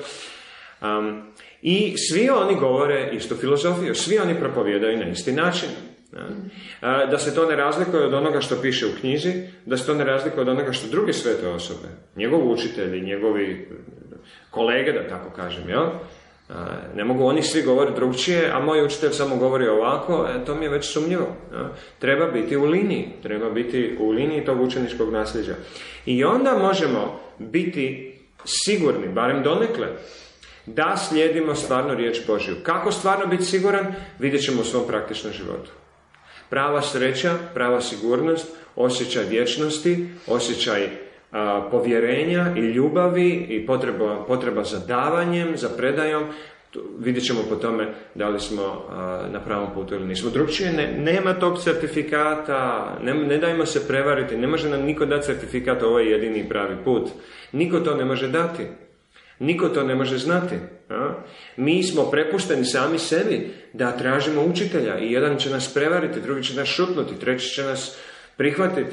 I svi oni govore istu filozofiju, svi oni propovijedaju na isti način. Da se to ne razlikuje od onoga što piše u knjizi, da se to ne razlikuje od onoga što druge svete osobe, njegovi učitelji, njegovi kolege, da tako kažem, ne mogu oni svi govoriti drugčije, a moj učitelj samo govori ovako, to mi je već sumnjivo. Treba biti u liniji tog učeničkog nasljeđa. I onda možemo biti sigurni, barem donekle, da slijedimo stvarno riječ Božju. Kako stvarno biti siguran, vidjet ćemo u svom praktičnom životu. Prava sreća, prava sigurnost, osjećaj vječnosti, osjećaj povjerenja i ljubavi i potreba za davanjem, za predajom, vidjet ćemo po tome da li smo na pravom putu ili nismo. Drugčije nema tog certifikata, ne dajmo se prevariti, ne može nam niko dati certifikat, ovo je jedini pravi put. Niko to ne može dati. Niko to ne može znati. Mi smo prepušteni sami sebi da tražimo učitelja i jedan će nas prevariti, drugi će nas šutnuti, treći će nas prihvatiti,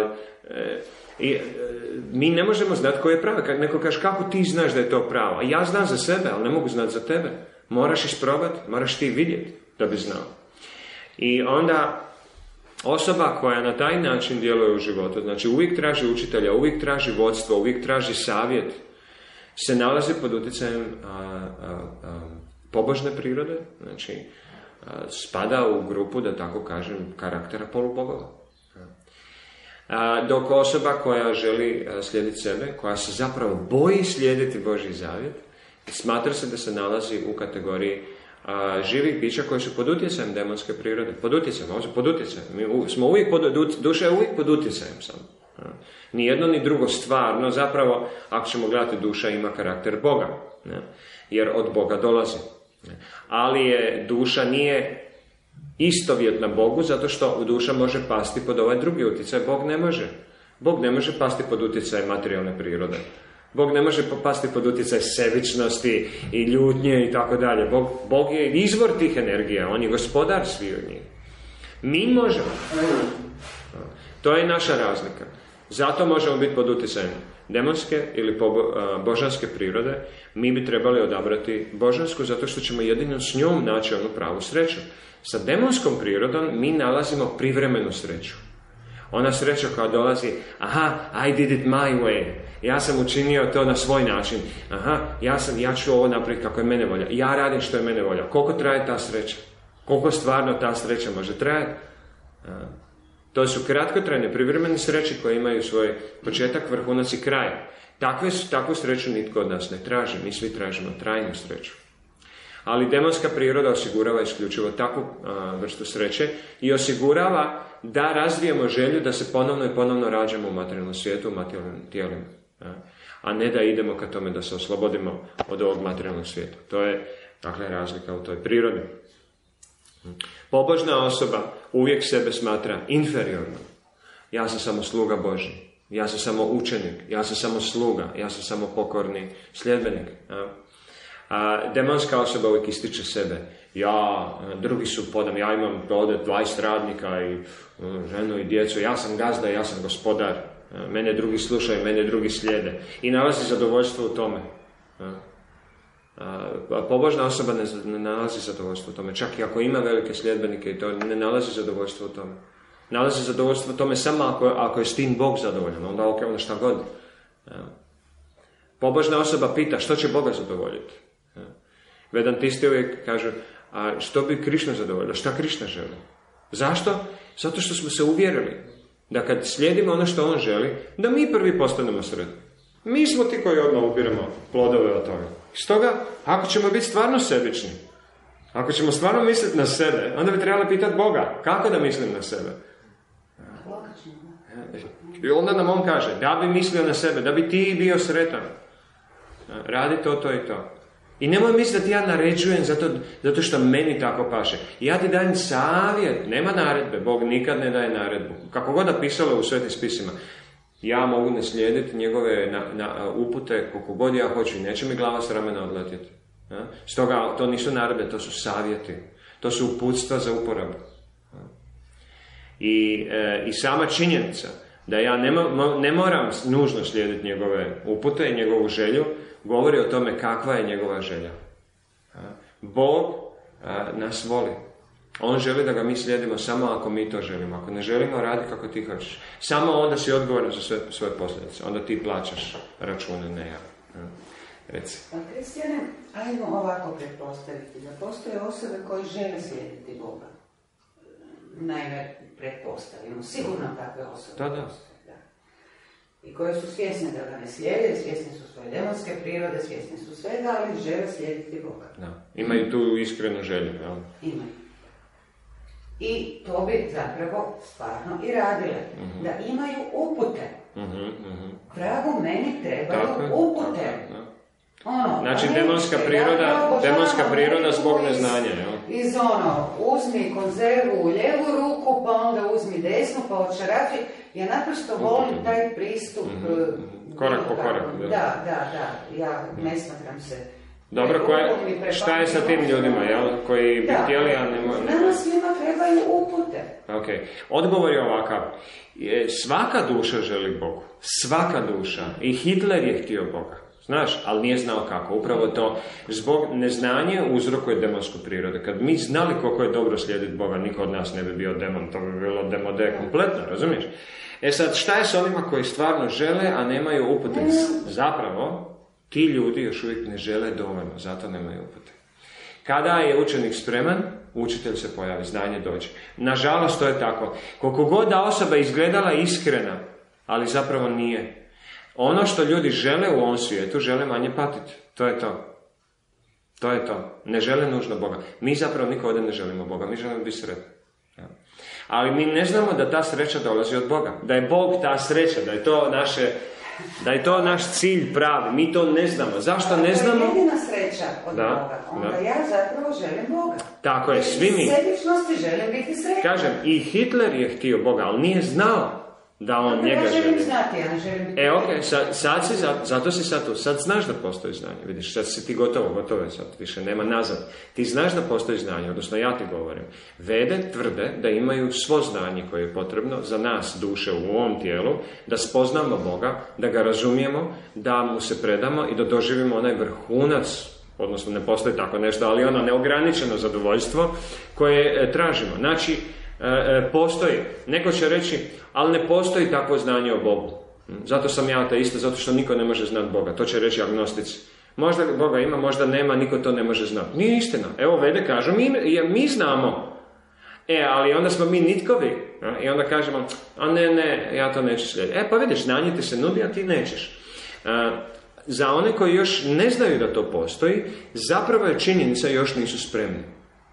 mi ne možemo znati koji je pravi. Kad neko kaže kako ti znaš da je to pravo? A ja znam za sebe, ali ne mogu znati za tebe. Moraš isprobati, moraš ti vidjeti da bi znao. I onda osoba koja na taj način djeluje u životu, znači uvijek traži učitelja, uvijek traži vodstvo, uvijek traži savjet, se nalazi pod utjecajem pobožne prirode, znači spada u grupu, da tako kažem, karaktera polubogova. Dok osoba koja želi slijediti sebe, koja se zapravo boji slijediti Božji zavjet, smatra se da se nalazi u kategoriji živih bića koji su pod utjecajem demonske prirode. Pod utjecajem. Mi smo uvijek duša je uvijek pod utjecajem samo. Ni jedno ni drugo stvarno, zapravo, ako ćemo gledati, duša ima karakter Boga, jer od Boga dolazi. Ali duša nije istovjetna Bogu, zato što duša može pasti pod ovaj drugi utjecaj. Bog ne može pasti pod utjecaj materijalne prirode. Bog ne može popasti pod utjecaj sebičnosti i ljutnje i tako dalje. Bog je izvor tih energija, on je gospodar svih od njih. Mi možemo. To je naša razlika. Zato možemo biti pod utjecajem demonske ili božanske prirode. Mi bi trebali odabrati božansku, zato što ćemo jedino s njom naći onu pravu sreću. Sa demonskom prirodom mi nalazimo privremenu sreću. Ona sreća koja dolazi, aha, I did it my way. Ja sam učinio to na svoj način. Aha, ja ću ovo napraviti kako je mene volja. Ja radim što je mene volja. Koliko traje ta sreća? Koliko stvarno ta sreća može trajati? To su kratkotrajne privremene sreće koje imaju svoj početak, vrhunac i kraj. Takvu sreću nitko od nas ne traži. Mi svi tražimo trajnu sreću. Ali demonska priroda osigurava isključivo takvu vrstu sreće i osigurava da razvijemo želju da se ponovno i ponovno rađamo u materijalnom svijetu, u materijalnim tijelima. A ne da idemo ka tome da se oslobodimo od ovog materijalnog svijeta. To je, dakle, razlika u toj prirodi. Pobožna osoba uvijek sebe smatra inferiornom. Ja sam samo sluga Božji. Ja sam samo učenik. Ja sam samo sluga. Ja sam samo pokorni sljedbenik. A demonska osoba uvijek ističe sebe. Drugi su podam, ja imam ovdje 20 radnika i ženu i djecu. Ja sam gazda, ja sam gospodar. Mene drugi slušaju, mene drugi slijede. I nalazi zadovoljstvo u tome. Pobožna osoba ne nalazi zadovoljstvo u tome. Čak i ako ima velike sljedbenike i to ne nalazi zadovoljstvo u tome. Nalazi zadovoljstvo u tome samo ako je s tim Bog zadovoljan. Onda onda šta god. Pobožna osoba pita što će Boga zadovoljiti. Vedantisti uvijek kažu, a što bi Krišna zadovoljila? Šta Krišna želi? Zašto? Zato što smo se uvjerili da kad slijedimo ono što on želi, da mi prvi postanemo sretni. Mi smo ti koji odmah ubiramo plodove od toga. Stoga, ako ćemo biti stvarno sebični, ako ćemo stvarno misliti na sebe, onda bi trebali pitati Boga, kako da mislim na sebe? I onda nam on kaže, da bi mislio na sebe, da bi ti bio sretan. Radi to i to. I nemoj misliti da ti ja naređujem zato što meni tako paše. Ja ti dajem savjet, nema naredbe, Bog nikad ne daje naredbu. Kako god da pisalo u svetim spisima, ja mogu ne slijediti njegove upute koliko god ja hoću i neće mi glava s ramena odletjeti. Stoga to nisu naredbe, to su savjeti. To su uputstva za uporabu. I sama činjenica da ja ne moram nužno slijediti njegove upute i njegovu želju, govori o tome kakva je njegova želja. Bog nas voli. On želi da ga mi slijedimo samo ako mi to želimo. Ako ne želimo, radi kako ti hoćeš. Samo onda si odgovoran za sve svoje posljedice. Onda ti plaćaš račune, ne ja. Reci. Pa Kristijane, ajmo ovako pretpostaviti da postoje osobe koje žele slijediti Boga. Naime, pretpostavimo. Sigurno takve osobe postoje. Da. I koje su svjesne da ga ne slijede, svjesne su svoje demonske prirode, svjesne su svega, ali žele slijediti Boga. Da. Imaju tu iskrenu želju. Ja? Imaju. I to bi zapravo stvarno i radile. Da imaju upute. Drago, meni trebaju upute. Znači, demonska priroda zbog neznanja. Iz uzmi konzervu u lijevu ruku, pa onda uzmi desnu, pa očarafi. Ja naprosto volim taj pristup. Korak po korak. Da. Ja ne smatram se. Dobro, šta je sa tim ljudima, koji bi htjeli, a ne mogu? Nama svima trebaju upute. Okay. Odgovor je ovakav. Svaka duša želi Bogu. Svaka duša. I Hitler je htio Boga. Znaš, ali nije znao kako. Upravo to. Zbog neznanje uzrokuje demonsku prirodu. Kad mi znali koliko je dobro slijediti Boga, niko od nas ne bi bio demon. To bi bilo demode kompletno, razumiješ? Sad, šta je s onima koji stvarno žele, a nemaju upute? Zapravo, ti ljudi još uvijek ne žele dovoljno, zato nemaju upute. Kada je učenik spreman, učitelj se pojavi, znanje dođe. Nažalost, to je tako. Koliko god da osoba izgledala iskrena, ali zapravo nije. Ono što ljudi žele u ovom svijetu, žele manje patiti. To je to. To je to. Ne žele nužno Boga. Mi zapravo niko ovdje ne želimo Boga. Mi želimo biti sretni. Ali mi ne znamo da ta sreća dolazi od Boga. Da je Bog ta sreća, da je to naš cilj pravi. Mi to ne znamo. Zašto ne znamo? Ako je jedina sreća od Boga, onda ja zapravo želim Boga. Tako je, svi mi. Sebičnosti želim biti sretni. Kažem, i Hitler je htio Boga, ali nije znao da on njega želi. Ja želim znati, ja ne želim biti... Sad si, zato si sad tu. Sad znaš da postoji znanje. Vidiš, sad si ti gotovo je sad, više nema nazad. Ti znaš da postoji znanje, odnosno ja ti govorim. Vede tvrde da imaju svo znanje koje je potrebno za nas, duše u ovom tijelu, da spoznamo Boga, da ga razumijemo, da mu se predamo i da doživimo onaj vrhunac, odnosno ne postoji tako nešto, ali ono neograničeno zadovoljstvo koje tražimo. Znači, postoji. Neko će reći, ali ne postoji takvo znanje o Bogu. Zato sam ja ateista, zato što niko ne može znati Boga. To će reći agnostici. Možda Boga ima, možda nema, niko to ne može znati. Nije istina. Evo Vede kažu, mi znamo. Ali onda smo mi nitkovi. I onda kažemo, a ne, ja to neću slijediti. Pa vidiš, znanje ti se nudi, a ti nećeš. Za one koji još ne znaju da to postoji, zapravo je činjenica još nisu spremni.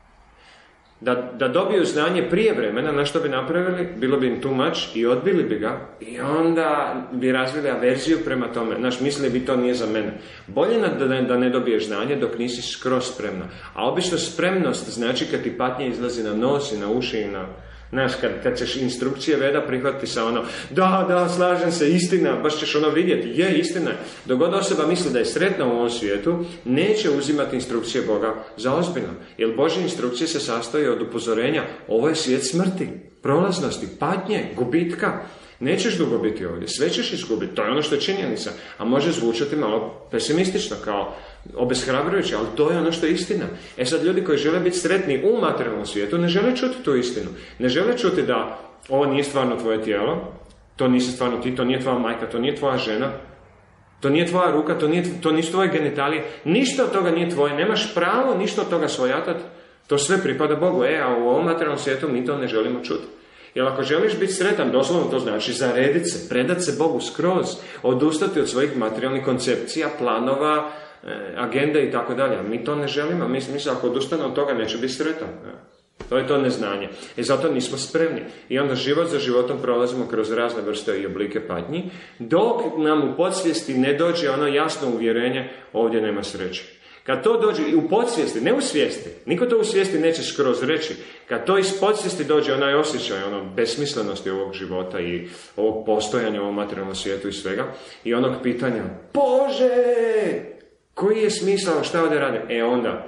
Da dobiju znanje prije vremena, na što bi napravili, bilo bi im too much i odbili bi ga i onda bi razvili averziju prema tome. Mislili bi to nije za mene. Bolje da ne dobiješ znanje dok nisi skroz spremna. A obično spremnost znači kad ti patnja izlazi na nos i na uši i na... kad ćeš instrukcije Veda prihvatiti sa ono, da, slažem se, istina, baš ćeš ono vidjeti, je istina. Dok god osoba misli da je sretna u ovom svijetu, neće uzimati instrukcije Boga za ozbiljno. Jer Božje instrukcije se sastoje od upozorenja, ovo je svijet smrti, prolaznosti, patnje, gubitka. Nećeš dugo biti ovdje, sve ćeš izgubiti, to je ono što je činjenica. A može zvučati malo pesimistično, kao obeshrabrujuće, ali to je ono što je istina. Sad ljudi koji žele biti sretni u materijalnom svijetu ne žele čuti tu istinu. Ne žele čuti da ovo nije stvarno tvoje tijelo, to nisi stvarno ti, to nije tvoja majka, to nije tvoja žena, to nije tvoja ruka, to nisu tvoje genitalije, ništa od toga nije tvoje, nemaš pravo ništa od toga svojatati, to sve pripada Bogu. A u ovom materijalnom svijetu mi to ne želimo čuti. Jer ako želiš biti sretan, doslovno to znači zarediti se, predati se Bogu skroz, odustati od svojih materijalnih koncepcija, planova, agende i tako dalje. Mi to ne želimo. Mi ako odustane od toga neće biti sretan. To je to neznanje. I zato nismo spremni. I onda život za životom prolazimo kroz razne vrste i oblike patnji, dok nam u podsvijesti ne dođe ono jasno uvjerenje, ovdje nema sreće. Kad to dođe i u podsvijesti, ne u svijesti, niko to u svijesti neće skroz reći, kad to iz podsvijesti dođe onaj osjećaj, besmislenosti ovog života i ovog postojanja u ovom materijalnom svijetu i svega, i onog pitanja, Bože, koji je smisao, šta ovdje radi? Onda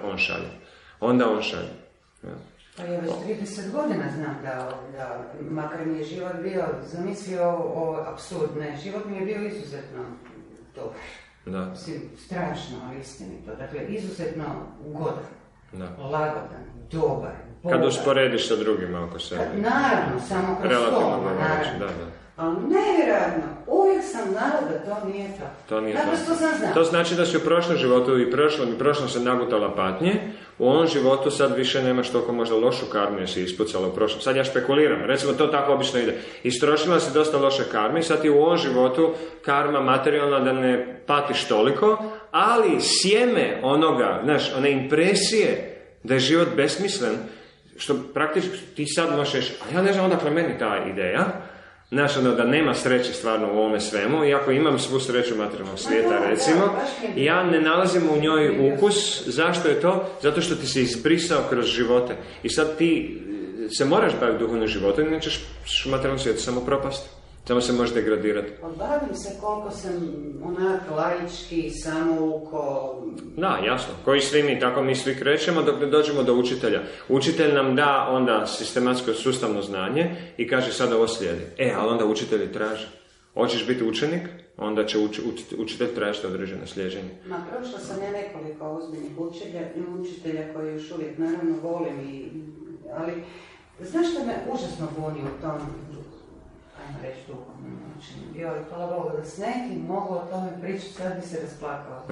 on šalje. Ja. Pa ja već 30 godina znam da makar mi je život bio, zamislio o apsurdne, život mi je bio izuzetno dobar. Da. Strašno, ali istinito. Dakle, izuzetno ugodan, lagodan, dobar, bogat. Kad usporediš sa drugima oko sebe. Naravno, samo kroz to, naravno. Ali nevjerojatno, uvijek sam znala da to nije to. Naprosto sam znala. To znači da si u prošlom životu i prošlom se nagutala patnje, u ovom životu sad više nemaš toliko možda lošu karmu jer si ispucala u prošlom. Sad ja špekuliram, recimo to tako obično ide. Istrošila si dosta loše karme i sad ti u ovom životu karma materijalna da ne patiš toliko, ali sjeme onoga, one impresije da je život besmislen, što praktički ti sad možeš, a ja ne znam odakle meni ta ideja, da nema sreće stvarno u ovome svemu, iako imam svu sreću materijalnog svijeta, recimo, ja ne nalazim u njoj ukus. Zašto je to? Zato što ti se izbrisao kroz živote. I sad ti se moraš baviti duhovnim životom, i nećeš u materijalnom svijetu samo propasti. Samo se može degradirati. Bavim se koliko sam laički, samouko... Da, jasno. Koji svi mi, tako mi svi krećemo dok ne dođemo do učitelja. Učitelj nam da onda sistematsko sustavno znanje i kaže sad ovo slijedi. Ali onda učitelji traže. Hoćeš biti učenik, onda će učitelj tražiti određeno slijeđenje. Prošla sam ja nekoliko ozbiljnih učitelja koji još uvijek naravno volim, ali znaš što me užasno buni u tom, ajmo reći, duhovnom učenju. Joj, hvala Bogu da s nekim mogu o tome pričati, sad bi se rasplakala.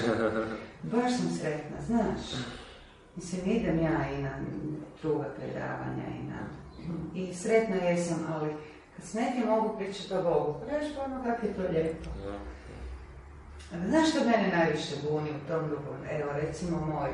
Baš sam sretna, znaš. Mislim, idem ja i na druga predavanja i sretna jesam, ali kad s nekim mogu pričati o Bogu, preš ono kako je to lijepo. Znaš što mene najviše buni u tom duhovnom? Evo, recimo, moj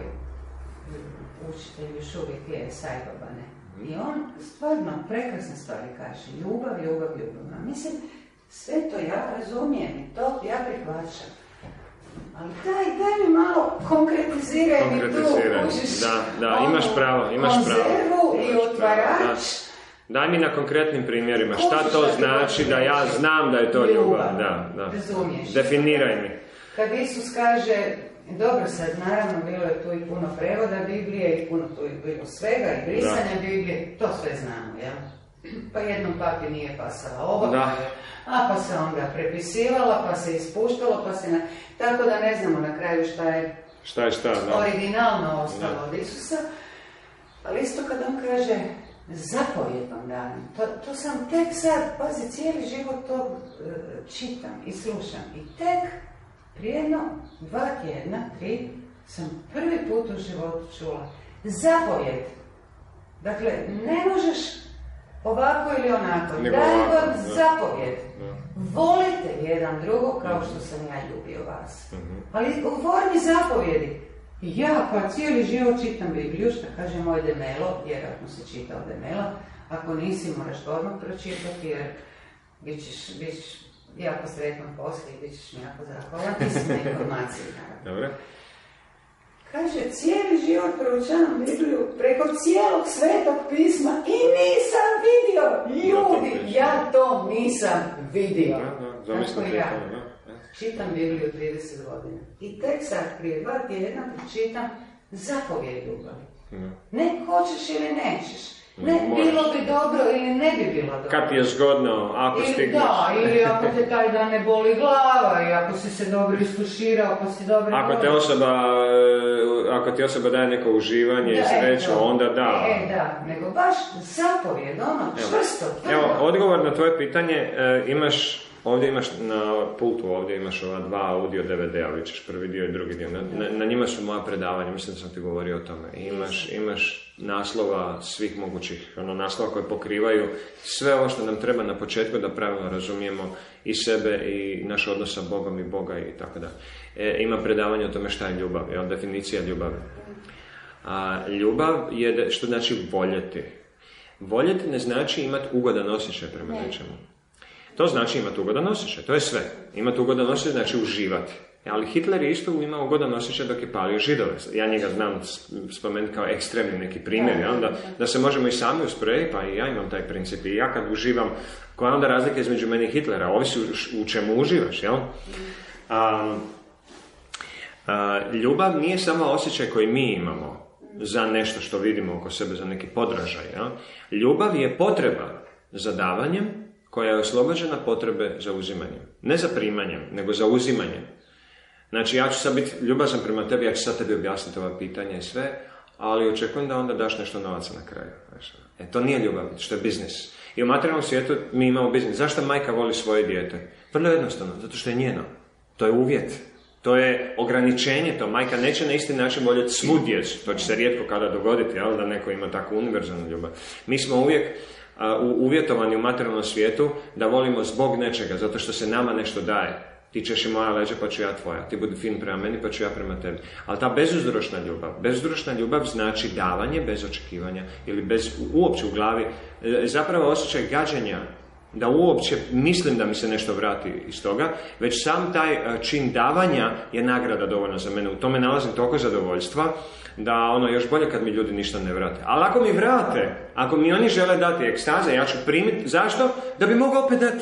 učitelj još uvijek je Sai Baba, ne? I on stvarno prekrasne stvari kaže. Ljubav. Mislim, sve to ja razumijem i to ja prihvaćam. Ali daj mi malo konkretiziraj mi tu, učiš da, imaš pravo. Konzervu i otvarač, Daj mi na konkretnim primjerima. Šta to znači da ja znam da je to ljubav? Da. Razumiješ. Definiraj mi. Kad Isus kaže, dobro sad, naravno bilo je tu i puno prevoda Biblije i puno tu je bilo svega i brisanja Biblije, to sve znamo, jel? Pa jednom papi nije pasala ovo, a pa se onda prepisivala, pa se ispuštalo, pa se tako da ne znamo na kraju šta je originalno ostalo od Isusa. Ali isto kad on kaže zapovjed vam dajem, to sam tek sad, pazi, cijeli život to čitam i slušam. I tek prije 2 tjedna, 3, sam prvi put u životu čula zapovjed. Dakle, ne možeš ovako ili onako, daj vam zapovjed. Volite jedan drugo kao što sam ja ljubio vas. Ali govori mi zapovjedi. Ja pa cijeli život čitam Bibliju, što kaže moj Demelo, vjerojatno se čitao Demelo, ako nisi moraš to odmah pročitati jer bit ćeš jako sretno poslije i bit ćeš mi jako zahvalan, ti si na informaciji. Dobro. Kaže, cijeli život proučavam Bibliju preko cijelog svetog pisma i nisam vidio, ljudi, ja to nisam vidio. Tako ja čitam Bibliju 30 godina. I tek sad, prije 2 tjedna, čitam zapovjed ljubavi. Ne hoćeš ili nećeš. Ne, bilo bi dobro ili ne bi bilo dobro. Kad ti je zgodno, ako stigneš. Da, ili ako te taj dan ne boli glava i ako si se dobro istuširao, pa si dobro... Ako ti osoba daje neko uživanje i sreću, onda da. Da, nego baš zapovjed, čvrsto. Evo, odgovor na tvoje pitanje, ovdje imaš na pultu, ovdje imaš ova 2 audio DVD-a, vidiš prvi dio i drugi dio. Na njima su moja predavanja, mislim da sam ti govorio o tome. Imaš naslova svih mogućih, naslova koje pokrivaju sve ovo što nam treba na početku da pravilno razumijemo i sebe i naš odnos sa Bogom i Boga i tako da. Ima predavanje o tome šta je ljubav, definicija ljubavi. Ljubav je što znači voljeti. Voljeti ne znači imati ugodan osjećaj prema nečemu. To znači imati ugodan osjećaj, to je sve. Imati ugodan osjećaj znači uživati. Ali Hitler je isto imao ugodan osjećaj dok je palio Židove. Ja njega znam spomenuti kao ekstremni neki primjer, da se možemo i sami usporediti, pa i ja imam taj princip. I ja kad uživam, koja je onda razlika između meni i Hitlera? Ovisi u čemu uživaš, jel? Ljubav nije samo osjećaj koji mi imamo za nešto što vidimo oko sebe, za neki podražaj. Jel? Ljubav je potreba za davanjem, koja je oslobođena potrebe za uzimanjem. Ne za primanjem, nego za uzimanjem. Znači, ja ću sad biti ljubazan prema tebi, ja ću sad tebi objasniti ova pitanja i sve, ali očekujem da onda daš nešto novaca na kraju. To nije ljubav, što je biznis. I u materijalnom svijetu mi imamo biznis. Zašto majka voli svoje dijete? Vrlo jednostavno, zato što je njeno. To je uvjet. To je ograničenje, to majka neće na isti način voljeti svu djecu. To će se rijetko kada dogoditi, jel? Da neko ima takvu univerzalnu ljubav. Mi smo uvijek uvjetovani u materijalnom svijetu da volimo zbog nečega, zato što se nama nešto daje. Ti ćeš i moja leđa, pa ću ja tvoja. Ti budi fin prema meni, pa ću ja prema tebi. Ali ta bezuzročna ljubav znači davanje bez očekivanja ili bez uopće u glavi, zapravo osjećaj gađenja, da uopće mislim da mi se nešto vrati iz toga, već sam taj čin davanja je nagrada dovoljna za mene. U tome nalazim toliko zadovoljstva da još bolje kad mi ljudi ništa ne vrate. Ali ako mi vrate, ako mi oni žele dati ekstaze, ja ću primiti. Zašto? Da bi mogao opet dati.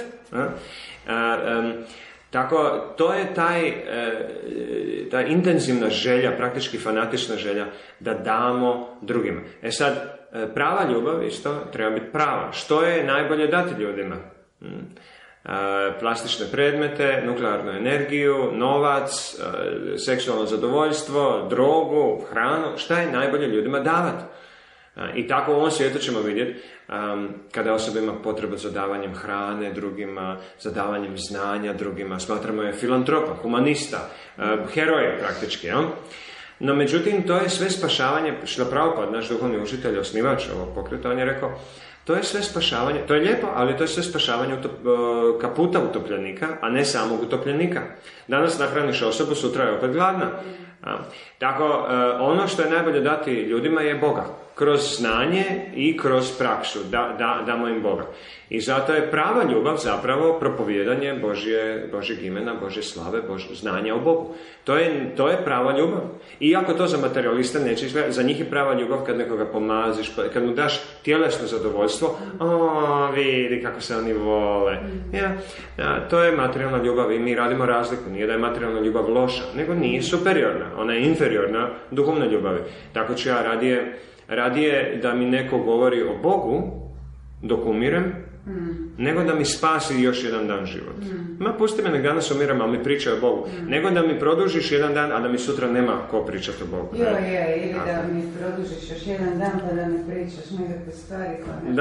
Tako, to je ta intenzivna želja, praktički fanatična želja da damo drugima. Sad, prava ljubav isto treba biti prava. Što je najbolje dati ljudima? Plastične predmete, nuklearnu energiju, novac, seksualno zadovoljstvo, drogu, hranu. Šta je najbolje ljudima davati? I tako u ovom svijetu ćemo vidjeti kada osoba ima potrebu za davanjem hrane drugima, za davanjem znanja drugima, smatramo je filantropa, humanista, heroja praktički. Ja? No međutim, to je sve spašavanje, što Prabhupada, naš duhovni učitelj, osnivač ovog pokreta, on je rekao, to je sve spašavanje, to je lijepo, ali to je sve spašavanje kaputa utopljenika, a ne samog utopljenika. Danas nahraniš osobu, sutra je opet gladna. Tako, ono što je najbolje dati ljudima je Boga. kroz znanje i kroz praksu, damo im Boga. I zato je prava ljubav zapravo propovijedanje Božjeg imena, Božje slave, znanja o Bogu. To je prava ljubav. Iako to za materialiste neće izgledati, za njih je prava ljubav kad nekoga pomaziš, kad mu daš tjelesno zadovoljstvo, vidi kako se oni vole. To je materijalna ljubav i mi radimo razliku. Nije da je materijalna ljubav loša, nego nije superiorna. Ona je inferiorna duhovnoj ljubavi. Tako ću ja radije da mi neko govori o Bogu dok umirem, nego da mi spasi još jedan dan život. Pusti me, nek danas umiram, ali mi pričaj o Bogu. Nego da mi produžiš jedan dan, a da mi sutra nema ko pričati o Bogu. Ili da mi produžiš još jedan dan, pa da mi pričaš nekakve stvari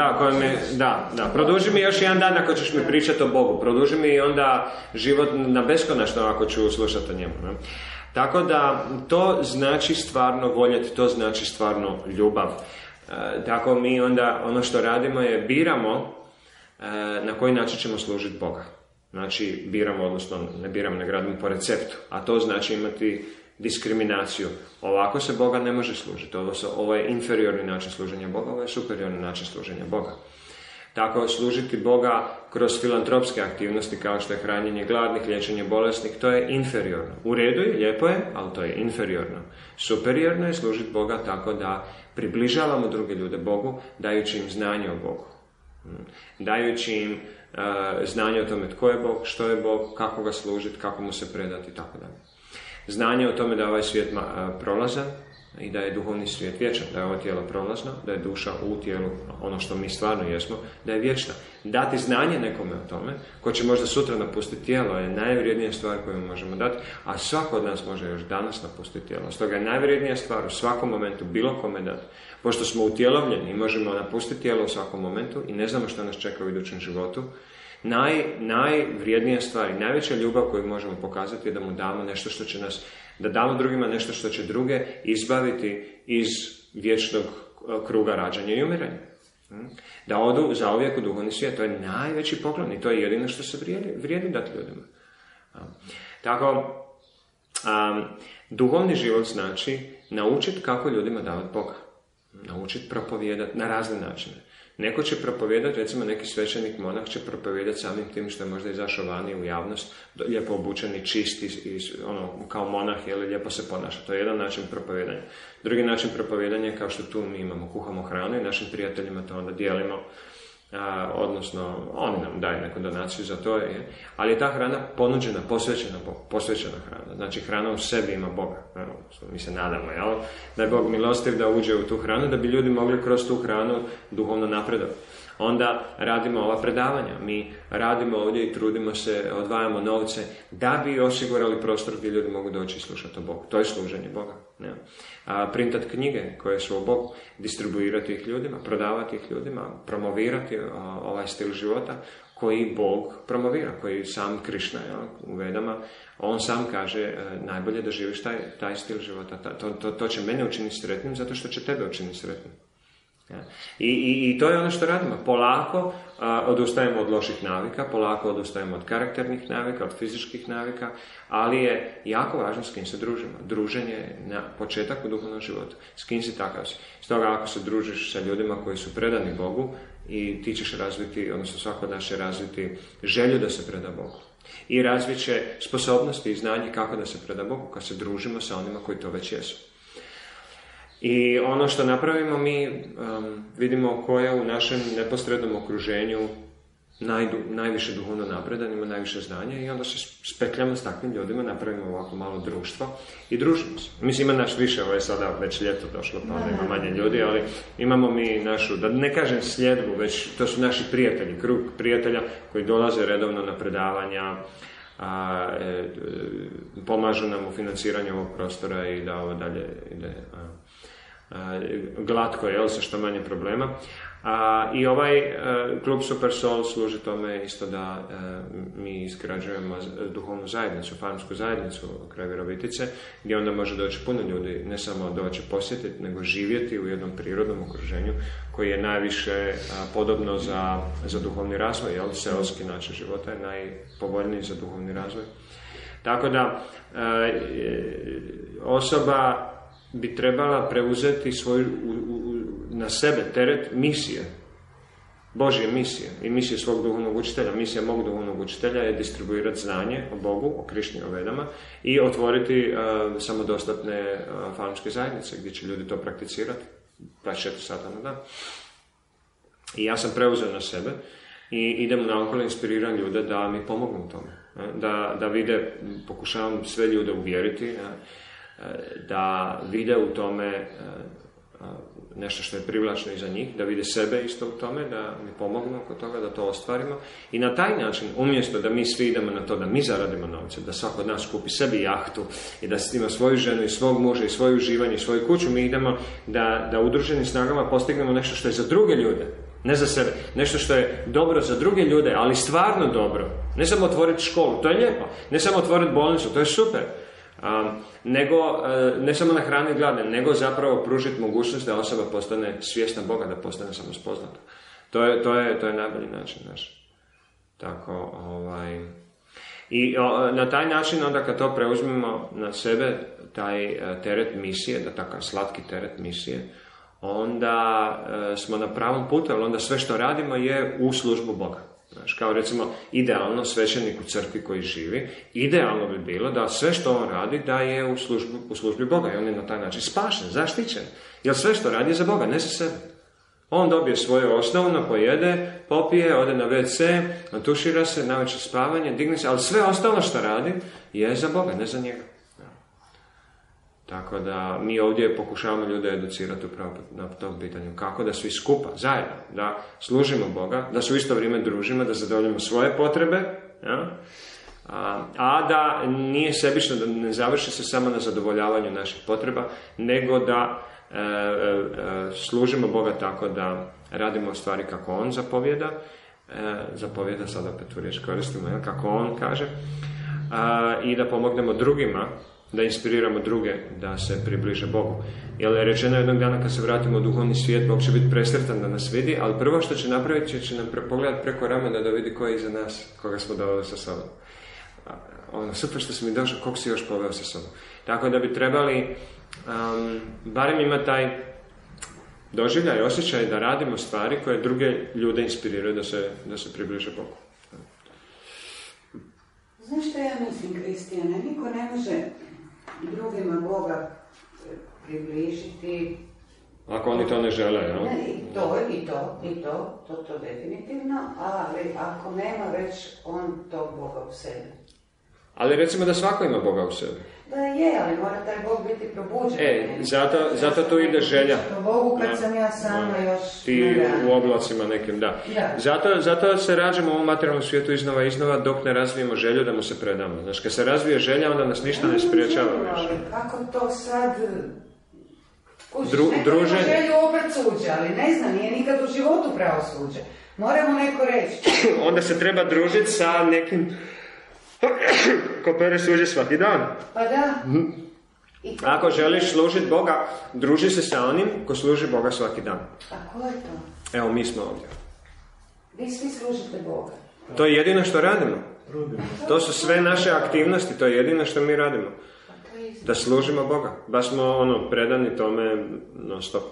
koje produži mi još jedan dan ako ćeš mi pričati o Bogu. Produži mi onda život na beskonačno ako ću slušati o njemu. Ne? Tako da to znači stvarno voljeti, to znači stvarno ljubav. Tako mi onda ono što radimo je biramo na koji način ćemo služiti Boga. Znači biramo, odnosno ne biramo, ne gradimo po receptu, a to znači imati diskriminaciju. Ovako se Boga ne može služiti, ovo je inferiorni način služenja Boga, ovo je superiorni način služenja Boga. Tako služiti Boga kroz filantropske aktivnosti kao što je hranjenje gladnih, liječenje bolesnih, to je inferiorno. U redu je, lijepo je, ali to je inferiorno. Superiorno je služiti Boga tako da približavamo druge ljude Bogu, dajući im znanje o Bogu. Dajući im znanje o tome tko je Bog, što je Bog, kako ga služiti, kako mu se predati i tako dalje. Znanje o tome da je ovaj svijet prolazan i da je duhovni svijet vječan, da je ovo tijelo prolazno, da je duša u tijelu, ono što mi stvarno jesmo, da je vječna. Dati znanje nekome o tome, ko će možda sutra napustiti tijelo, je najvrijednija stvar koju mu možemo dati, a svako od nas može još danas napustiti tijelo. Stoga je najvrijednija stvar u svakom momentu bilo kome dati. Pošto smo utjelovljeni i možemo napustiti tijelo u svakom momentu i ne znamo što nas čeka u idućem životu, najvrijednija stvar i najveća ljubav koju možemo pokazati je da mu damo nešto što će nas, da damo drugima nešto što će druge izbaviti iz vječnog kruga rađanja i umiranja. Da odu zauvijek u duhovni svijet, to je najveći poklon i to je jedino što se vrijedi dati ljudima. Tako, duhovni život znači naučiti kako ljudima davati Boga. Naučiti propovijedati na razne načine. Neko će propovijedati, recimo neki svećenik monah će propovijedati samim tim što je možda izašao vani u javnost, lijepo obučeni, čisti, kao monah, lijepo se ponaša. To je jedan način propovijedanja. Drugi način propovijedanja je kao što tu mi imamo, kuhamo hranu i našim prijateljima to onda dijelimo, odnosno oni nam daju neku donaciju za to, ali je ta hrana ponuđena, posvećena Bogu, posvećena hrana. Znači hrana u sebi ima Boga. Mi se nadamo, da je Bog milostiv da uđe u tu hranu, da bi ljudi mogli kroz tu hranu duhovno napredovati. Onda radimo ova predavanja. Mi radimo ovdje i trudimo se, odvajamo novce da bi osigurali prostor gdje ljudi mogu doći i slušati o Bogu. To je služenje Boga. Printati knjige koje su o Bogu, distribuirati ih ljudima, prodavati ih ljudima, promovirati ovaj stil života koji Bog promovira, koji sam Krišna u Vedama, on sam kaže najbolje da živiš taj stil života. To će mene učiniti sretnim zato što će tebe učiniti sretnim. I to je ono što radimo. Polako odustajemo od loših navika, polako odustajemo od karakternih navika, od fizičkih navika, ali je jako važno s kim se družimo. Druženje je na početak u duhovnom životu. S kim si takav si. Stoga ako se družiš sa ljudima koji su predani Bogu i ti ćeš razviti, odnosno svako od nas će razviti želju da se preda Bogu. I razvit će sposobnosti i znanje kako da se preda Bogu kad se družimo sa onima koji to već jesu. I ono što napravimo mi vidimo ko je u našem neposrednom okruženju najviše duhovno napredan, ima najviše znanja i onda se spetljamo s takvim ljudima, napravimo ovako malo društvo i družimo se. Mislim, ima naš više, ovo je sada već ljeto došlo, pa ima manje ljudi, ali imamo mi našu, da ne kažem sljedbu, već to su naši prijatelji, krug prijatelja koji dolaze redovno na predavanja, pomažu nam u financiranju ovog prostora i da ovo dalje ide glatko, sa što manje problema. I ovaj klub Super Soul služi tome isto da mi izgrađujemo duhovnu zajednicu, farmsku zajednicu kraj Virovitice, gdje onda može doći puno ljudi, ne samo doći posjetiti, nego živjeti u jednom prirodnom okruženju koji je najviše podobno za duhovni razvoj, seoski način života je najpovoljniji za duhovni razvoj. Tako da osoba bi trebala preuzeti svoju, na sebe teret misije, Božje misije i misije svog duhovnog učitelja. Misija mog duhovnog učitelja je distribuirati znanje o Bogu, o Krišni, o Vedama i otvoriti samodostatne falamske zajednice gdje će ljudi to prakticirati 24 sata na dan. I ja sam preuzeo na sebe i idem naokolo, inspiriram ljude da mi pomognu u tome. Da vide, pokušavam sve ljude uvjeriti, da vide u tome nešto što je privlačno i za njih, da vide sebe isto u tome, da mi pomognu oko toga, da to ostvarimo. I na taj način, umjesto da mi svi idemo na to da mi zaradimo novce, da svako od nas kupi sebi jahtu i da ima svoju ženu i svog muža i svoje uživanje i svoju kuću, mi idemo da udruženim snagama postignemo nešto što je za druge ljude, ne za sebe. Nešto što je dobro za druge ljude, ali stvarno dobro. Ne samo otvoriti školu, to je lijepo. Ne samo otvoriti bolnicu, to je super. Nego, ne samo nahraniti gladne, nego zapravo pružiti mogućnost da osoba postane svjesna Boga, da postane samospoznata. To je najbolji način naš. Tako, I na taj način, onda kad to preuzmemo na sebe, taj teret misije, da takav slatki teret misije, onda smo na pravom putu, ali onda sve što radimo je u službu Boga. Znaš, kao recimo, idealno svećenik u crkvi koji živi, idealno bi bilo da sve što on radi da je u službi Boga i on je na taj način spašen, zaštićen. Jer sve što radi je za Boga, ne za sebe. On dobije svoje osnovno, pojede, popije, ode na WC, natušira se, navečer spavanje, digne se, ali sve ostalo što radi je za Boga, ne za njega. Tako da mi ovdje pokušavamo ljude educirati upravo na tom pitanju. Kako da svi skupa, zajedno, da služimo Boga, da se u isto vrijeme družimo, da zadovoljimo svoje potrebe, ja? A da nije sebično, da ne završi se samo na zadovoljavanju naših potreba, nego da služimo Boga tako da radimo stvari kako On zapovjeda, sad opet tu riječ koristimo, ja? Kako On kaže, i da pomognemo drugima, da inspiriramo druge da se približe Bogu. Jer je rečeno jednog dana kad se vratimo u duhovni svijet, Bog će biti presretan da nas vidi, ali prvo što će napraviti će nam pogledati preko ramena da vidi ko je iza nas, koga smo doveli sa sobom. Super što si mi došao, kog si još poveo sa sobom. Tako da bi trebali barem imati taj doživljaj, osjećaj da radimo stvari koje druge ljude inspiriraju da se približe Bogu. Znaš što ja mislim, Kristijane? Niko ne može drugima Boga približiti. Ako oni to ne žele, jel? I to definitivno, ali ako nema već on tog Boga u sebi. Ali recimo da svako ima Boga u sebi. Da je, ali mora taj Bog biti probuđen. Zato tu ide želja. Bogu kad sam ja sama još... Ti u oblacima nekim, da. Zato se rađamo u ovom materijalnom svijetu iznova dok ne razvijemo želju da mu se predamo. Znaš, kad se razvije želja, onda nas ništa ne spriječava više. Kako to sad... Druženje. Neko želju obrt suđe, ali ne znam, nije nikad u životu pravo suđe. Moramo neko reći. Onda se treba družiti sa nekim... ko pere suđe svaki dan. Pa da. Ako želiš služiti Boga, druži se sa onim ko služi Boga svaki dan. A ko je to? Evo, mi smo ovdje. Vi svi služite Boga. To je jedino što radimo. To su sve naše aktivnosti, to je jedino što mi radimo. Da služimo Boga. Baš smo predani tome non stop.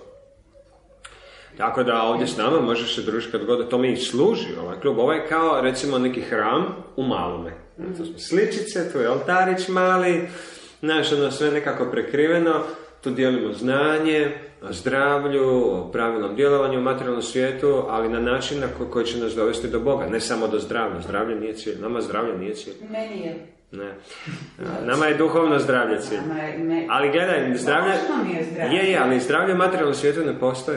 Tako da ovdje s nama možeš se družiti kad god, to mi služi ovaj klub. Ovo je kao recimo neki hram u malome. To smo sličice, tu je oltarić mali, znaš, sve nekako prekriveno, tu dijelimo znanje o zdravlju, o pravilnom djelovanju u materijalnom svijetu, ali na način koji će nas dovesti do Boga, ne samo do zdravlja. Zdravlje nije cilj, nama zdravlje nije cilj. Meni je. Ne. Nama je duhovno zdravlje cilj. Ali gledaj, zdravlje... Je, ali zdravlje u materijalnom svijetu ne postoji.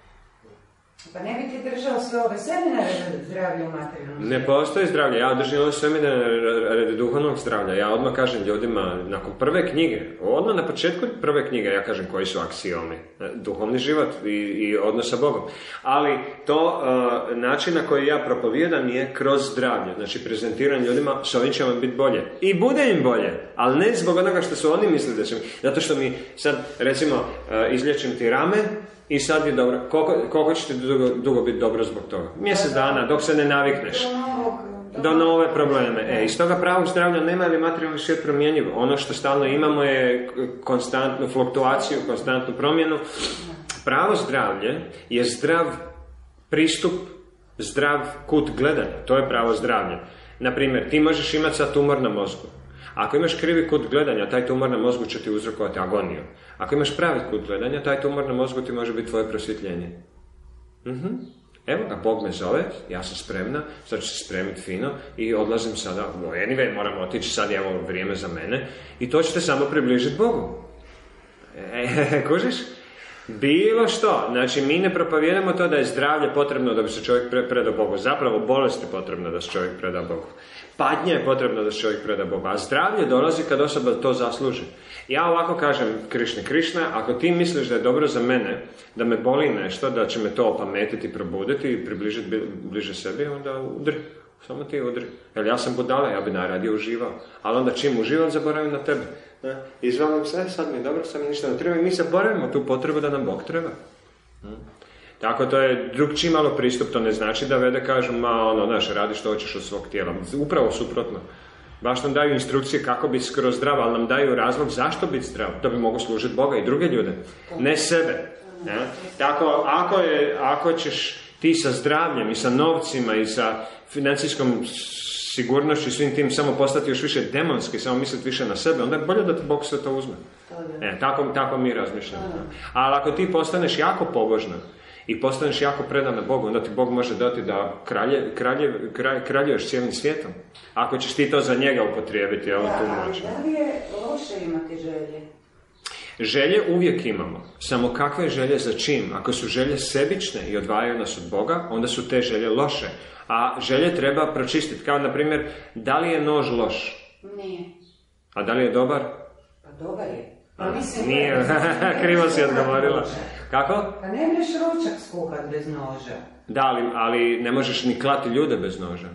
Pa ne bi ti držao sve ove seminare radi zdravlja u materijalnom. Ne postoji zdravlje. Ja držim ove seminare radi duhovnog zdravlja. Ja odmah kažem ljudima, nakon prve knjige, odmah na početku prve knjige, ja kažem koji su aksiomi. Duhovni život i odnos sa Bogom. Ali to način na koji ja propovijedam je kroz zdravlje. Znači prezentiram ljudima, s ovim će vam biti bolje. I bude im bolje. Ali ne zbog onoga što su oni mislili da će mi. Zato što mi sad, recimo, izliječim ti rame, i sad je dobro. Koliko će ti dugo biti dobro zbog toga? Mjesec dana, dok se ne navikneš. Do nove probleme. Iz toga pravog zdravlja nema ili materijalni svijet promjenjiv. Ono što stalno imamo je konstantnu fluktuaciju, konstantnu promjenu. Pravo zdravlje je zdrav pristup, zdrav kut gledanja. To je pravo zdravlje. Naprimjer, ti možeš imati sad tumor na mozgu. Ako imaš krivi kut gledanja, taj tumor na mozgu će ti uzrokovati agoniju. Ako imaš pravi kut gledanja, taj tumor na mozgu ti može biti tvoje prosvjetljenje. Evo ga, Bog me zove, ja sam spremna, sad ću se spremiti fino i odlazim sada, anyway, moram otići, sad je evo vrijeme za mene i to ćete samo približiti Bogu. Kužiš? Bilo što. Znači, mi ne propovijedamo to da je zdravlje potrebno da bi se čovjek predao Bogu. Zapravo, bolest je potrebna da se čovjek preda Bogu. Patnja je potrebna da se čovjek preda Bogu. A zdravlje dolazi kad osoba to zasluži. Ja ovako kažem, Krišna, ako ti misliš da je dobro za mene, da me boli nešto, da će me to opametiti, probuditi i približiti bliže sebi, onda udri. Samo ti udri. Jer ja sam budala, ja bi najradije uživao. Ali onda čim uživam, zaboravim na tebe. Izvalim se, sad mi je dobro, sad mi ništa ne treba i mi zaboravimo tu potrebu da nam Bog treba. Tako to je drugčiji malo pristup, to ne znači da vede kažu, znaš, radi što hoćeš od svog tijela. Upravo suprotno. Baš nam daju instrukcije kako biti skroz zdrav, ali nam daju razlog zašto biti zdrav. Da bi mogu služiti Boga i druge ljude. Ne sebe. Tako, ako ćeš ti sa zdravljem i sa novcima i sa financijskom sigurnošću i svim tim samo postati još više demonski, samo misliti više na sebe, onda je bolje da ti Bog sve to uzme. Tako mi razmišljamo. Ali ako ti postaneš jako pobožna i postaneš jako predana Bogu, onda ti Bog može dati da kraljuješ cijelim svijetom. Ako ćeš ti to za njega upotrijebiti, tu moć. Da li je loše imati želje? Želje uvijek imamo. Samo kakve želje za čim? Ako su želje sebične i odvajaju nas od Boga, onda su te želje loše. A želje treba pročistiti. Kao, na primjer, da li je nož loš? Nije. A da li je dobar? Pa dobar je. Nije, krivo si odgovorila. Kako? Pa ne možeš ručak skuhat bez noža. Da, ali ne možeš ni klati ljude bez noža.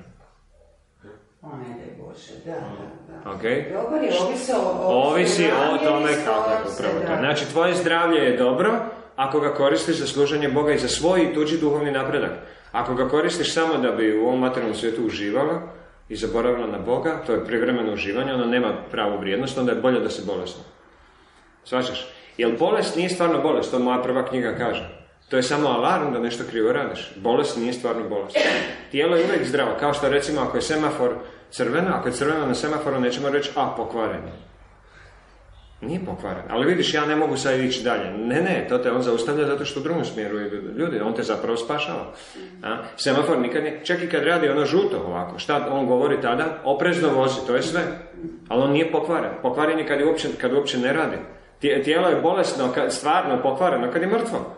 O ne daj Bože, da. Okay. Dobar je, ovisi o tome kako je upravo to. Znači, tvoje zdravlje je dobro ako ga koristiš za služenje Boga i za svoj i tuđi duhovni napredak. Ako ga koristiš samo da bi u ovom materijalnom svijetu uživala i zaboravila na Boga, to je privremeno uživanje, ono nema pravu vrijednost, onda je bolje da si bolesna. Shvaćaš? Jer bolest nije stvarno bolest, to moja prva knjiga kaže. To je samo alarm da nešto krivo radiš. Bolest nije stvarno bolest. Tijelo je uvijek zdravo, kao što recimo ako je semafor crveno, ako je crveno na semaforu nećemo reći, pokvaren. Nije pokvaren. Ali vidiš, ja ne mogu sad ići dalje. Ne, to te on zaustavlja zato što u drugom smjeru ljudi, on te zapravo spašava. Semafor nikad nije, čak i kad radi ono žuto ovako, šta on govori tada? Oprezno vozi, to je sve. Ali on nije pokvaren. Pokvaren je kad uopće ne radi. Tijelo je bolesno, stvarno pokvareno, kad je mrtvo.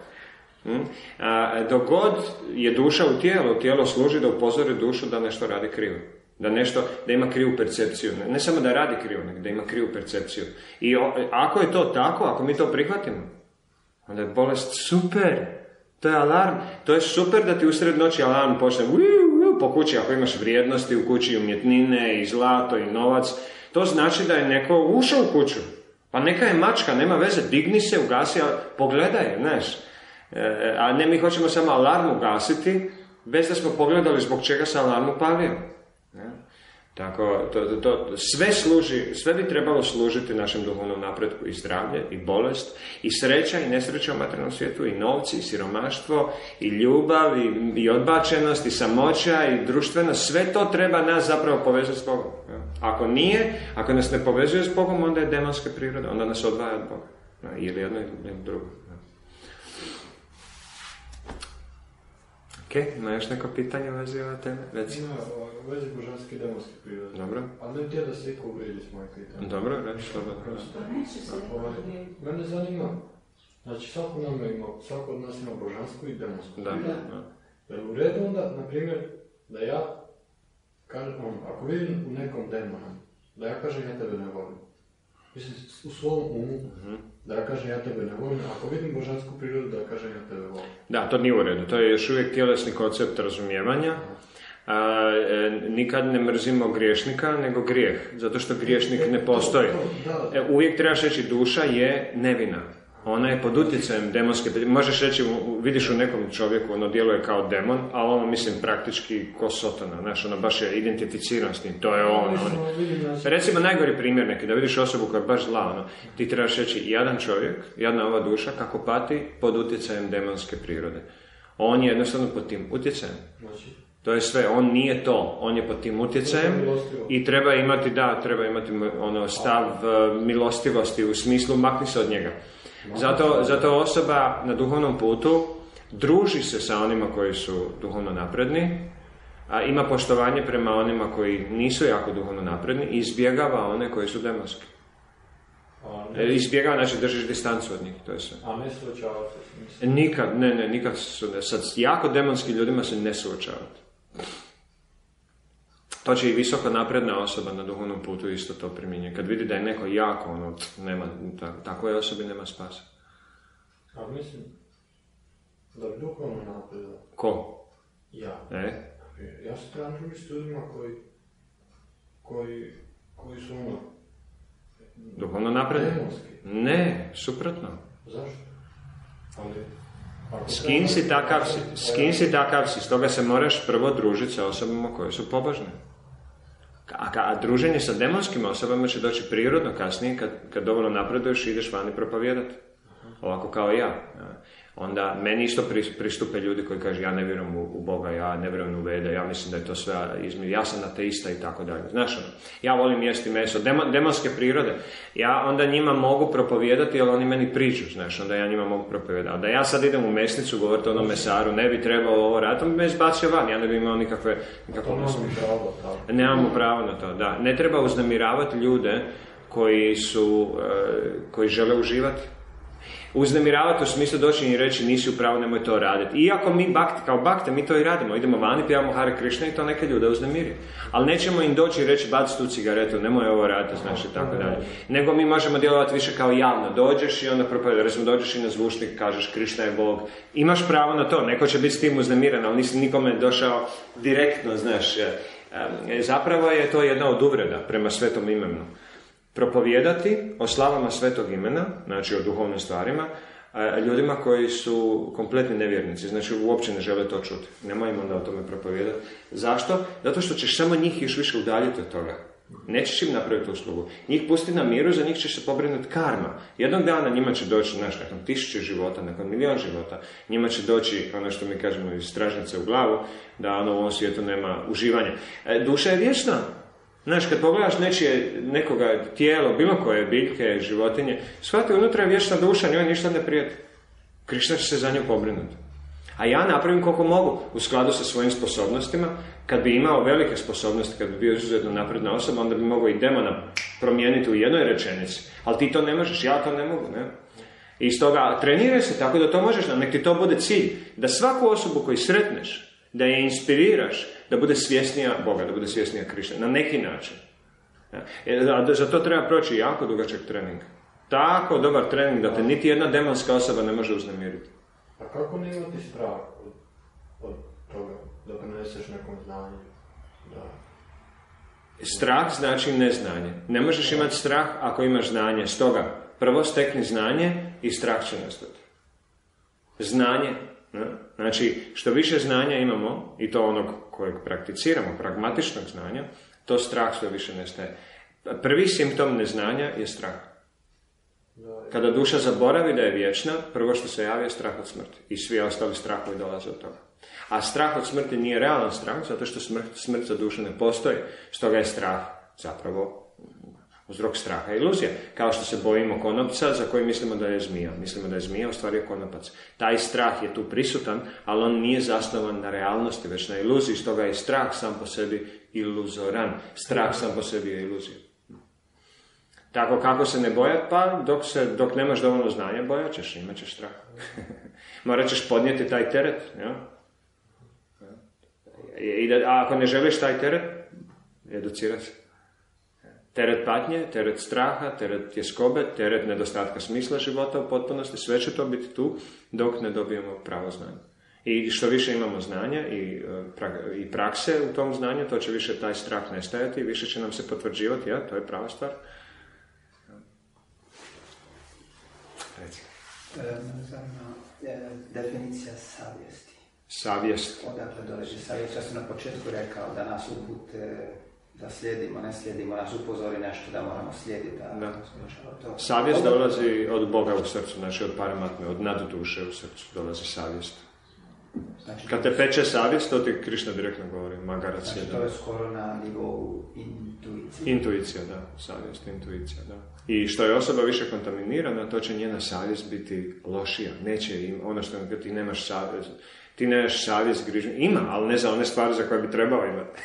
Dok god je duša u tijelo služi da upozori dušu da nešto radi krivo. Da ima krivu percepciju. Ne samo da radi krivo, nego da ima krivu percepciju. I ako je to tako, ako mi to prihvatimo, onda je bolest super. To je alarm. To je super da ti usred noći alarm počne po kući, ako imaš vrijednosti u kući, umjetnine i zlato i novac. To znači da je neko ušao u kuću. Pa neka je mačka, nema veze, digni se, ugasi, pogledaj, znaš. A ne, mi hoćemo samo alarm ugasiti, bez da smo pogledali zbog čega se alarm upalio. Tako, sve bi trebalo služiti našem duhovnom napretku i zdravlje, i bolest, i sreća, i nesreća u materijalnom svijetu, i novci, i siromaštvo, i ljubav, i odbačenost, i samoća, i društvenost. Sve to treba nas zapravo povezati s Bogom. Ako nas ne povezuje s Bogom, onda je demonska priroda, onda nas odvaja od Boga. Ili jedno ili drugo. Ima još neko pitanje u vezi ove teme? Ima u vezi božanske i demonske prirode. Dobro. Ali ne tijela da se iko uvrijedi s moje pitanje. Dobro, reći što Mene zanima, znači svako od nas ima božansku i demonsku prirodu. Da je u redu onda, na primjer, da ja kažem, ako vidim u nekom demonu, da ja kažem ja tebe ne volim. Mislim, u svom umu, da ja kažem ja tebe ne volim, ako vidim božansku prirodu, da ja kažem ja tebe volim. Da, to nije u redu, to je još uvijek tjelesni koncept razumijevanja. Nikad ne mrzimo griješnika, nego grijeh, zato što griješnik ne postoji. Uvijek trebaš reći duša je nevina. Ona je pod utjecajem demonske... Možeš reći, vidiš u nekom čovjeku, ono djeluje kao demon, a ono, mislim, praktički ko Sotona, znaš, ono baš je identificiran s tim, to je on. Recimo, najgori primjer neki, da vidiš osobu koja je baš zla, ono, ti trebaš reći, jadan čovjek, jadna ova duša, kako pati pod utjecajem demonske prirode. On je jednostavno pod tim utjecajem. To je sve, on nije to, on je pod tim utjecajem i treba imati ono stav milostivosti u smislu makni se od njega. Zato osoba na duhovnom putu druži se sa onima koji su duhovno napredni, a ima poštovanje prema onima koji nisu jako duhovno napredni i izbjegava one koji su demonski. Izbjegava, znači držiš distancu od njih, to je sve. A ne suočavati se? Nikad sad jako demonski ljudima se ne suočavati. To će i visoko napredna osoba na duhovnom putu isto to primjenjuje. Kad vidi da je neko jako, takvoj osobi nema spasa. A mislim, da bi duhovno napredao. Ko? Ja. Ja se trebam družiti s ljudima koji su duhovno napredni? Ne, suprotno. Zašto? S kim si takav si, stoga se moraš prvo družiti sa osobama koje su pobožne. A druženje sa demonskim osobama će doći prirodno kasnije, kad dovoljno napreduješ i ideš vani propovijedati. Ovako kao ja. Onda meni isto pristupe ljudi koji kažu ja ne vjerujem u Boga, ja ne vjerujem u Vede, ja mislim da je to sve ja sam ateista i tako dalje. Znaš, ja volim jesti meso, demonske prirode. Ja onda njima mogu propovijedati, jer oni meni priču, znaš, onda ja njima mogu propovijedati. A da ja sad idem u mesnicu, govoriti onom mesaru, ne bi trebalo ovo raditi, on me izbacio van, ja ne bi imao nikakve nemamo pravo na to, da. Ne treba uznemiravati ljude koji žele uživati. Uznemiravati u smislu doći i reći nisi u pravu, nemoj to raditi. Iako mi kao bakte, mi to i radimo. Idemo vani, pjevamo Hare Krishna i to neke ljude uznemiri. Ali nećemo im doći i reći baci tu cigaretu, nemoj ovo raditi, znači i tako dalje. Nego mi možemo djelovati više kao javno. Dođeš i onda recimo dođeš i na zvučnik, kažeš Krishna je Bog. Imaš pravo na to, neko će biti s tim uznemiran, ali nisi nikome došao direktno, znaš. Zapravo je to jedna od uvreda prema svetom imenu. Propovijedati o slavama svetog imena, znači o duhovnim stvarima, ljudima koji su kompletni nevjernici, znači uopće ne žele to čuti. Nemojmo onda o tome propovijedati. Zašto? Zato što ćeš samo njih još više udaljiti od toga. Nećeš im napraviti uslugu. Njih pusti na miru, za njih ćeš se pobrinuti karma. Jednog dana njima će doći, nakon 1000 života, nakon 1.000.000 života, njima će doći, ono što mi kažemo, iz stražnice u glavu, da u ovom svijetu nema uživanja. Duša je vječna. Znaš, kad pogledaš nekoga tijelo, bilo koje biljke, životinje, shvati, unutra je vječna duša, njoj ništa ne prijeti. Krishna će se za nju pobrinuti. A ja napravim koliko mogu, u skladu sa svojim sposobnostima. Kad bi imao velike sposobnosti, kad bi bio izuzetno napredna osoba, onda bi mogao i demona promijeniti u jednoj rečenici. Ali ti to ne možeš, ja to ne mogu, ne? I stoga treniraj se tako da to možeš, nek ti to bude cilj. Da svaku osobu koju sretneš, da je inspiriraš, da bude svjesnija Boga, da bude svjesnija Krishna, na neki način. Za to treba proći jako dugačak trening. Tako dobar trening da te niti jedna demonska osoba ne može uznemiriti. A kako ne imati strah od toga, da preneseš nekom znanju? Strah znači neznanje. Ne možeš imati strah ako imaš znanje. Stoga, prvo stekni znanje i strah će nastati. Znanje. Znači, što više znanja imamo, i to onog kojeg prakticiramo, pragmatičnog znanja, to strah što više nestaje. Prvi simptom neznanja je strah. Kada duša zaboravi da je vječna, prvo što se javi je strah od smrti. I svi ostali strahovi dolaze od toga. A strah od smrti nije realan strah, zato što smrt za dušu ne postoji. Stoga je strah zapravo uzrok straha je iluzija. Kao što se bojimo konopca za koji mislimo da je zmija. Mislimo da je zmija, u stvari je konopac. Taj strah je tu prisutan, ali on nije zasnovan na realnosti, već na iluziji. Stoga je strah sam po sebi iluzoran. Strah sam po sebi je iluzija. Tako kako se ne bojati, pa dok nemaš dovoljno znanja, bojat ćeš, imat ćeš strah. Morat ćeš podnijeti taj teret. Ja? A ako ne želiš taj teret, educirati se. Teret patnje, teret straha, teret tjeskobe, teret nedostatka smisla života u potpunosti, sve će to biti tu dok ne dobijemo pravo znanje. I što više imamo znanja i prakse u tom znanju, to će više taj strah nestajati i više će nam se potvrđivati, ja, to je prava stvar. Reci. Definicija savjesti. Savjest. Odakle dolazi savjest? Ja sam na početku rekao da nas upute da slijedimo, ne slijedimo, nas upozori nešto da moramo slijediti. Savjest dolazi od Boga u srcu, znači od paramatme, od nadduše u srcu dolazi savjest. Znači, kad te peče savjest, to ti Krišna direktno govori, Magarac. Znači to je skoro na nivou intuicije. Intuicija, da, savjest, intuicija, da. I što je osoba više kontaminirana, to će njena savjest biti lošija. Neće im, ono što ti nemaš savjest, ti nemaš savjest grižnju. Ima, ali ne za one stvari za koje bi trebao imati.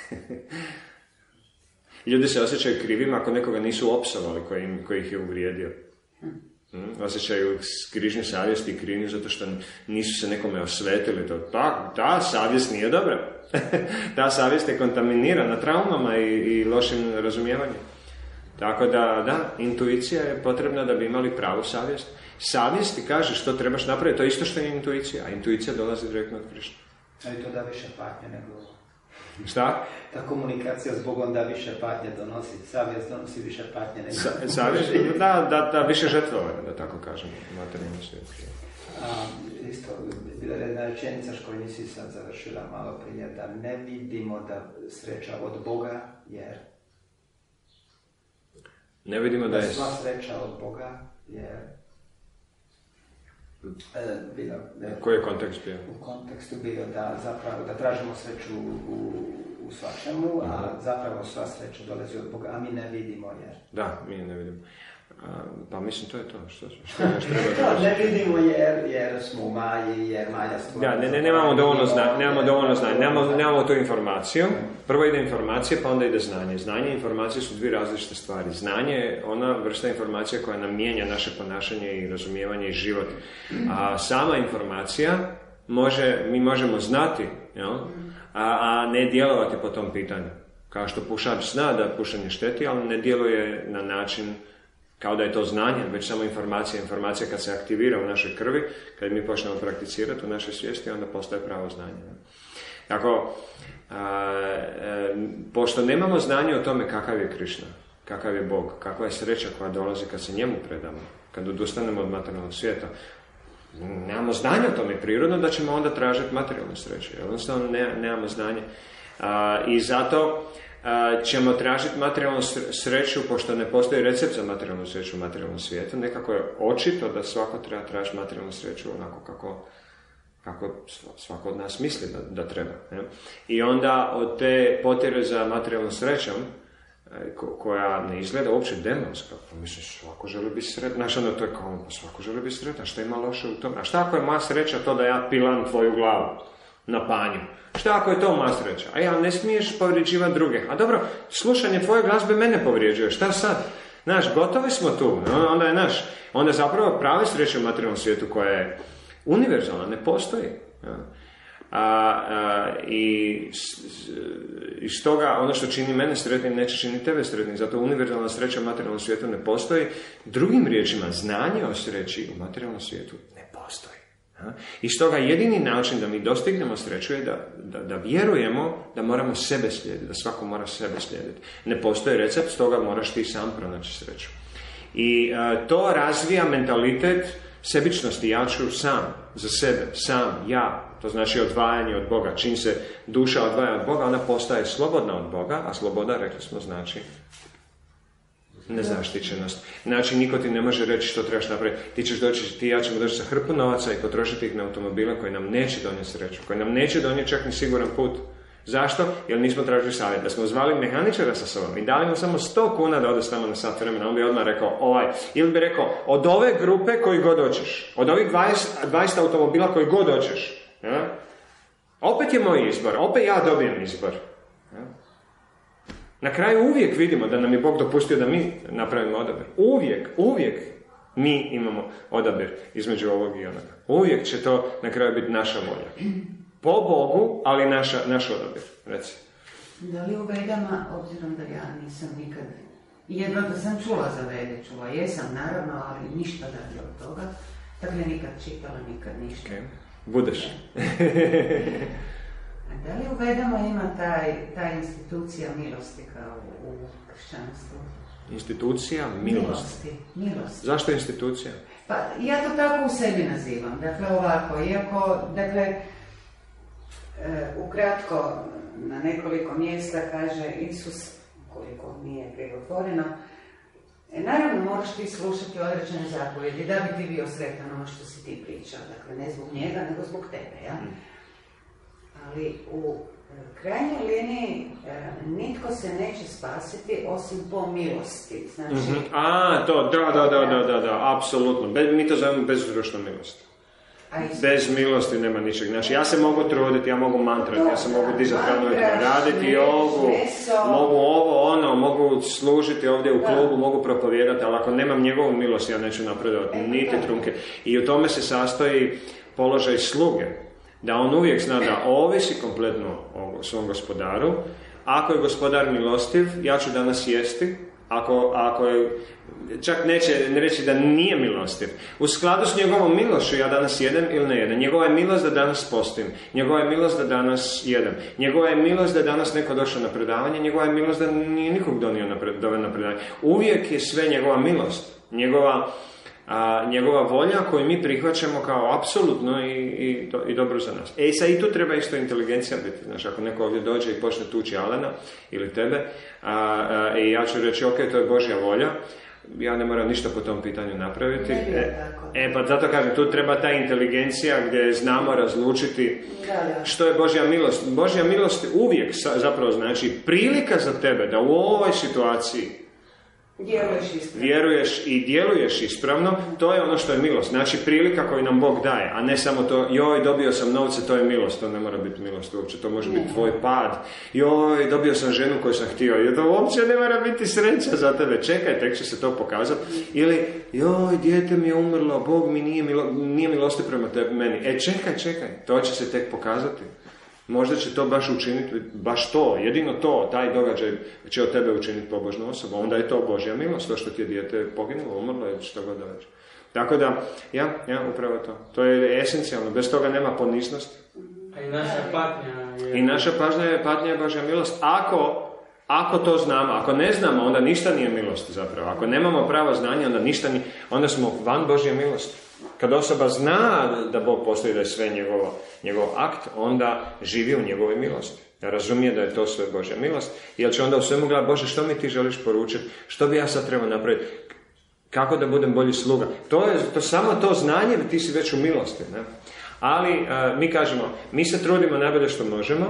Ljudi se osjećaju krivima ako nekoga nisu opsovali koji ih je uvrijedio. Osjećaju grižnju savjesti i krivnju zato što nisu se nekome osvetili. Ta savjest nije dobra. Ta savjest je kontaminirana traumama i lošim razumijevanjem. Tako da, intuicija je potrebna da bi imali pravu savjest. Savjest ti kaže što trebaš napraviti, to je isto što je intuicija, a intuicija dolazi direktno od Krišne. Ali to da više patnje nego... Šta? Ta komunikacija s Bogom da više patnje donosi, savjest donosi više patnje nego... Savjest, da više žrtvovanja, da tako kažem, u materijalnom svijetu. Isto, bila je jedna rečenica koju nisi sad završila malo prije, da ne vidimo da sreća od Boga, jer... Ne vidimo da je... Sva sreća od Boga, jer... Koji je kontekst bio? U kontekstu bio da zapravo da tražimo sreću u svačemu, a zapravo sva sreća dolazi od Boga, a mi ne vidimo jer... Da, mi ne vidimo. Pa mislim, to je to. Što ne vidimo jer smo u Maji, jer Maja stvora... Da, nemamo dovoljno znanja, nemamo tu informaciju. Prvo ide informacija, pa onda ide znanje. Znanje i informacije su dvije različite stvari. Znanje je ona vrsta informacija koja nam mijenja naše ponašanje i razumijevanje i život. A sama informacija mi možemo znati, a ne djelovati po tom pitanju. Kao što pušač zna da pušenje šteti, ali ne djeluje na način kao da je to znanje, već samo informacija. Informacija kad se aktivira u našoj krvi, kad mi počnemo prakticirati u našoj svijesti, onda postaje pravo znanje. Tako, pošto nemamo znanje o tome kakav je Krišna, kakav je Bog, kakva je sreća koja dolazi kad se njemu predamo, kad odustanemo od materijalnog svijeta, nemamo znanje o tome, prirodno da ćemo onda tražiti materijalnu sreću. Jednostavno nemamo znanje. I zato ćemo tražiti materijalnu sreću, pošto ne postoji recept za materijalnu sreću u materijalnom svijetu. Nekako je očito da svako treba tražiti materijalnu sreću onako kako svako od nas misli da treba. Ne? I onda od te potrebe za materijalnom srećom, koja ne izgleda uopće demonska, pa mislim, svako želi biti sretan. Znaš, onda to je kao, svako želi biti sretan, šta ima loše u tome? A šta ako je moja sreća to da ja pilam tvoju glavu na panju? Šta ako je to moja sreća? A ja ne smiješ povrijeđivati druge. A dobro, slušanje tvoje glazbe mene povrijeđuje. Šta sad? Znaš, gotovi smo tu. Onda je onda zapravo prave sreće u materijalnom svijetu koja je univerzalna, ne postoji. I stoga ono što čini mene sretnim neće čini tebe sretnim. Zato univerzalna sreća u materijalnom svijetu ne postoji. Drugim riječima, znanje o sreći u materijalnom svijetu ne postoji. I stoga jedini način da mi dostignemo sreću je da vjerujemo da moramo sebe slijediti, da svako mora sebe slijediti. Ne postoji recept, stoga moraš ti sam pronaći sreću. I to razvija mentalitet sebičnosti, ja ću sam, za sebe, sam, ja. To znači odvajanje od Boga. Čim se duša odvaja od Boga, ona postaje slobodna od Boga, a sloboda, rekli smo, znači nezaštićenost. Znači, niko ti ne može reći što trebaš napraviti. Ti ja ćemo doći sa hrpu novaca i potrošiti ih na automobile koji nam neće donijeti sreću, koji nam neće donijeti čak ni siguran put. Zašto? Jer nismo tražili savjet. Da smo zvali mehaničara sa sobom i dali mu samo 100 kuna da ode s nama na sat vremena, on bi odmah rekao ili bi rekao, od ove grupe koji god hoćeš, od ovih 20 automobila koji god hoćeš, ja? Opet je moj izbor, opet ja dobijem izbor. Ja? Na kraju uvijek vidimo da nam je Bog dopustio da mi napravimo odabir. Uvijek mi imamo odabir između ovog i onoga. Uvijek će to na kraju biti naša volja. Po Bogu, ali naš odabir. Reci. Da li u Vedama, obzirom da ja nisam nikad, jedno da sam čula za Vede, jesam naravno, ali ništa dalje od toga, dakle nikad čitala, nikad ništa. Okay. Budeš. Da li u Vedama ima ta institucija milosti kao u kršćanstvu? Institucija milosti. Milosti. Zašto institucija? Pa ja to tako u sebi nazivam. Dakle, ovako, iako, dakle, ukratko, na nekoliko mjesta kaže Isus, koliko nije krivotvoreno, naravno moraš ti slušati određene zapovjedi da bi ti bio sretan ono što si ti pričao. Dakle, ne zbog njega, nego zbog tebe, ja? Ali u krajnjoj liniji nitko se neće spasiti osim po milosti. Znači... Da, apsolutno. Mi to zovemo bezuzročna milost. Bez milosti nema ničeg. Znači, ja se mogu truditi, ja mogu mantrati, ja se mogu dizati rano, raditi mogu ovo, ono, mogu služiti ovdje u klubu, mogu propovijedati, ali ako nemam njegovu milost, ja neću napredovati, niti trunke. I u tome se sastoji položaj sluge. Da on uvijek zna da ovisi kompletno o svom gospodaru. Ako je gospodar milostiv, ja ću danas jesti. Ako je, čak neće reći da nije milostiv. U skladu s njegovom milošću ja danas jedem ili ne jedem. Njegova je milost da danas postim. Njegova je milost da danas jedem. Njegova je milost da danas neko došao na predavanje. Njegova je milost da nije nikog donio na predavanje. Uvijek je sve njegova milost. Njegova volja koju mi prihvaćamo kao apsolutno i dobro za nas. I sad i tu treba isto inteligencija biti. Znači, ako neko ovdje dođe i počne tući Alena ili tebe, i ja ću reći, ok, to je Božja volja, ja ne moram ništa po tom pitanju napraviti. Pa zato kažem, tu treba ta inteligencija gdje znamo razlučiti što je Božja milost. Božja milost uvijek zapravo znači prilika za tebe da u ovoj situaciji vjeruješ i djeluješ ispravno, to je ono što je milost. Znači prilika koju nam Bog daje, a ne samo to, joj, dobio sam novce, to je milost. To ne mora biti milost uopće, to može biti tvoj pad. Joj, dobio sam ženu koju sam htio. To uopće ne mora biti sreća za tebe. Čekaj, tek će se to pokazati. Ili, joj, dijete mi je umrlo, Bog mi nije milosti prema tebi, meni. Čekaj, to će se tek pokazati. Možda će to baš učiniti, baš to, jedino to, taj događaj će od tebe učiniti pobožnu osobu. Onda je to Božja milost, to što ti je dijete poginulo, umrlo ili što god događa. Tako da, upravo to. To je esencijalno, bez toga nema poniznosti. A i naša patnja je... I naša patnja je Božja milost. Ako to znamo, ako ne znamo, onda ništa nije milost zapravo. Ako nemamo pravo znanja, onda smo van Božje milosti. Kad osoba zna da Bog postoji, da je sve njegov akt, onda živi u njegovoj milosti. Razumije da je to sve Božja milost. Jer će onda u svemu gledati, Bože, što mi ti želiš poručiti? Što bi ja sad trebao napraviti? Kako da budem bolji sluga? To samo to znanje, ti si već u milosti. Ne? Ali mi kažemo, mi se trudimo najbolje što možemo,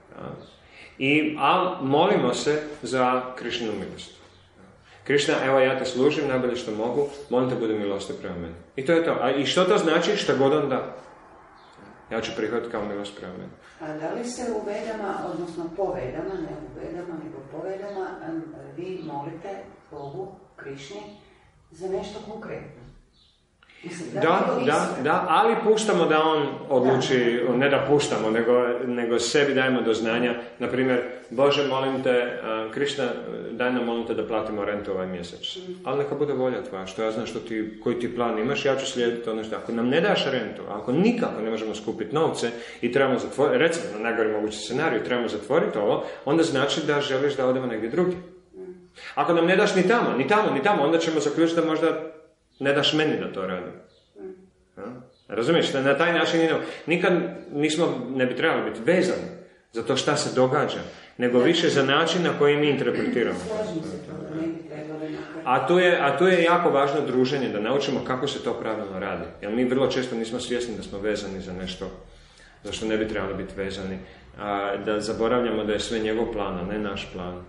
a molimo se za Krišninu milost. Krišna, evo ja te služim najbolje što mogu, molim te bude milosti prema meni. I to je to. I što to znači? Šta god on da. Ja ću prihvatiti kao milost prema meni. A da li se u Vedama, odnosno po Vedama, ne u Vedama, nego po Vedama, vi molite Bogu, Krišni, za nešto konkretno? Da, ali puštamo da on odluči, ne da puštamo, nego sebi dajemo do znanja. Naprimjer, Bože, molim te, Krišna, daj nam, molim te da platimo rentu ovaj mjesec. Ali neka bude volja tvoja, što ja znam koji ti plan imaš, ja ću slijediti ono što. Ako nam ne daš rentu, ako nikako ne možemo skupiti novce i trebamo zatvoriti, recimo na najgori mogući scenarij, trebamo zatvoriti ovo, onda znači da želiš da odemo negdje drugdje. Ako nam ne daš ni tamo, onda ćemo zaključiti da možda ne daš meni da to radim. Razumiješ? Na taj način nikad ne bi trebali biti vezani za to šta se događa, nego više za način na koji mi interpretiramo. A tu je jako važno druženje, da naučimo kako se to pravilno radi. Jer mi vrlo često nismo svjesni da smo vezani za nešto za što ne bi trebali biti vezani. Da zaboravljamo da je sve njegov plan, a ne naš plan.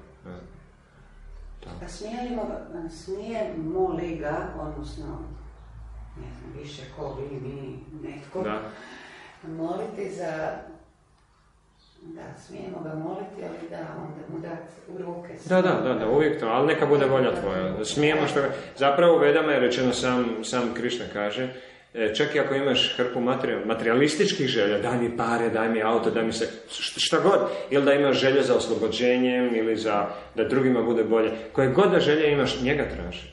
A smijemo li ga, odnosno, ne znam, više ko vi, mi, netko, moliti za... Da, smijemo ga moliti, ali da onda mu dati u ruke. Da, uvijek to, ali neka bude volja tvoja. Smijemo što... Zapravo u Vedama je rečeno, sam Krišna kaže, čak i ako imaš hrpu materialističkih želja, daj mi pare, daj mi auto, daj mi se, šta god, ili da imaš želje za oslobođenjem, ili da drugima bude bolje, koje god da želje imaš, njega traži.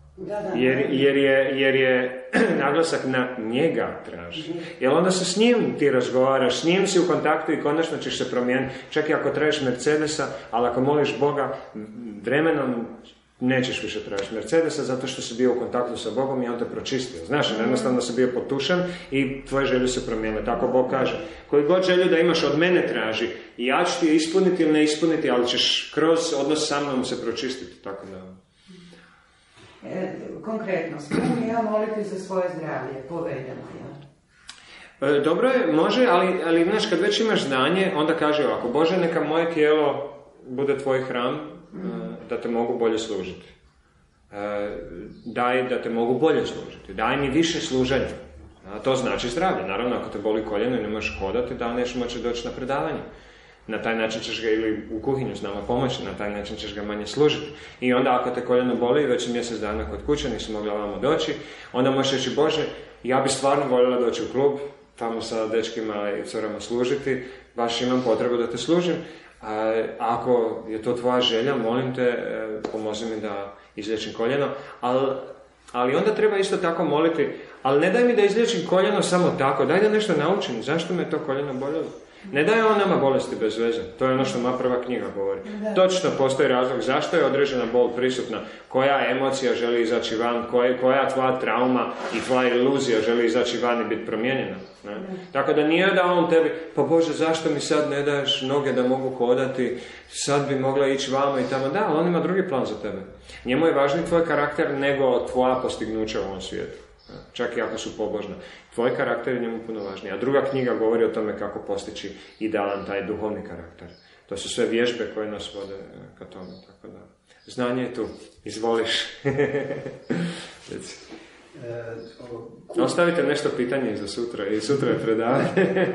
Jer je naglasak na njega traži. Jer onda se s njim ti razgovaraš, s njim si u kontaktu i konačno ćeš se promijeniti. Čak i ako tražiš Mercedesa, ali ako moliš Boga, vremenom nećeš više tražiti Mercedesa zato što si bio u kontaktu sa Bogom i on te pročistio. Znaš, jednostavno si bio potušen i tvoje želje se promijenile. Tako Bog kaže. Koju god želju da imaš od mene traži i ja ću ti je ispuniti ili ne ispuniti, ali ćeš kroz odnos sa mnom se pročistiti. Tako da... Konkretno, smijem ja moliti za svoje zdravlje, povedemo, ja? Dobro je, može, ali znaš, kad već imaš znanje, onda kaže ovako, Bože, neka moje tijelo bude tvoj hram, da te mogu bolje služiti. Daj da te mogu bolje služiti. Daj mi više služenja. A to znači zdravlje. Naravno, ako te boli koljeno i ne možeš hodati, da neš moći doći na predavanje. Na taj način ćeš ga ili u kuhinju s nama pomoći, na taj način ćeš ga manje služiti. I onda ako te koljeno boli, već mjesec dana kod kuće, nisi mogla vamo doći, onda možeš reći, Bože, ja bi stvarno voljela doći u klub, tamo sa dečkima i curama služiti, baš imam potrebu da te služim. Ako je to tvoja želja, molim te, pomozi mi da izliječim koljeno, ali onda treba isto tako moliti, ali ne daj mi da izliječim koljeno samo tako, daj da nešto naučim, zašto me to koljeno boljelo? Ne daje on nama bolesti bez veze, to je ono što moja prva knjiga govori. Točno postoji razlog zašto je određena bol prisutna, koja emocija želi izaći van, koja tvoja trauma i tvoja iluzija želi izaći van i biti promijenjena. Ne? Tako da nije da on tebi, pa Bože, zašto mi sad ne daješ noge da mogu hodati, sad bi mogla ići vamo i tamo. Da, ali on ima drugi plan za tebe. Njemu je važniji tvoj karakter nego tvoja postignuća u ovom svijetu. Čak i ako su pobožna. Tvoj karakter je njemu puno važniji. A druga knjiga govori o tome kako postići idealan taj duhovni karakter. To su sve vježbe koje nas vode ka tome. Tako da, znanje je tu. Izvoliš. Ostavite nešto pitanje za sutra. I sutra je predavanje.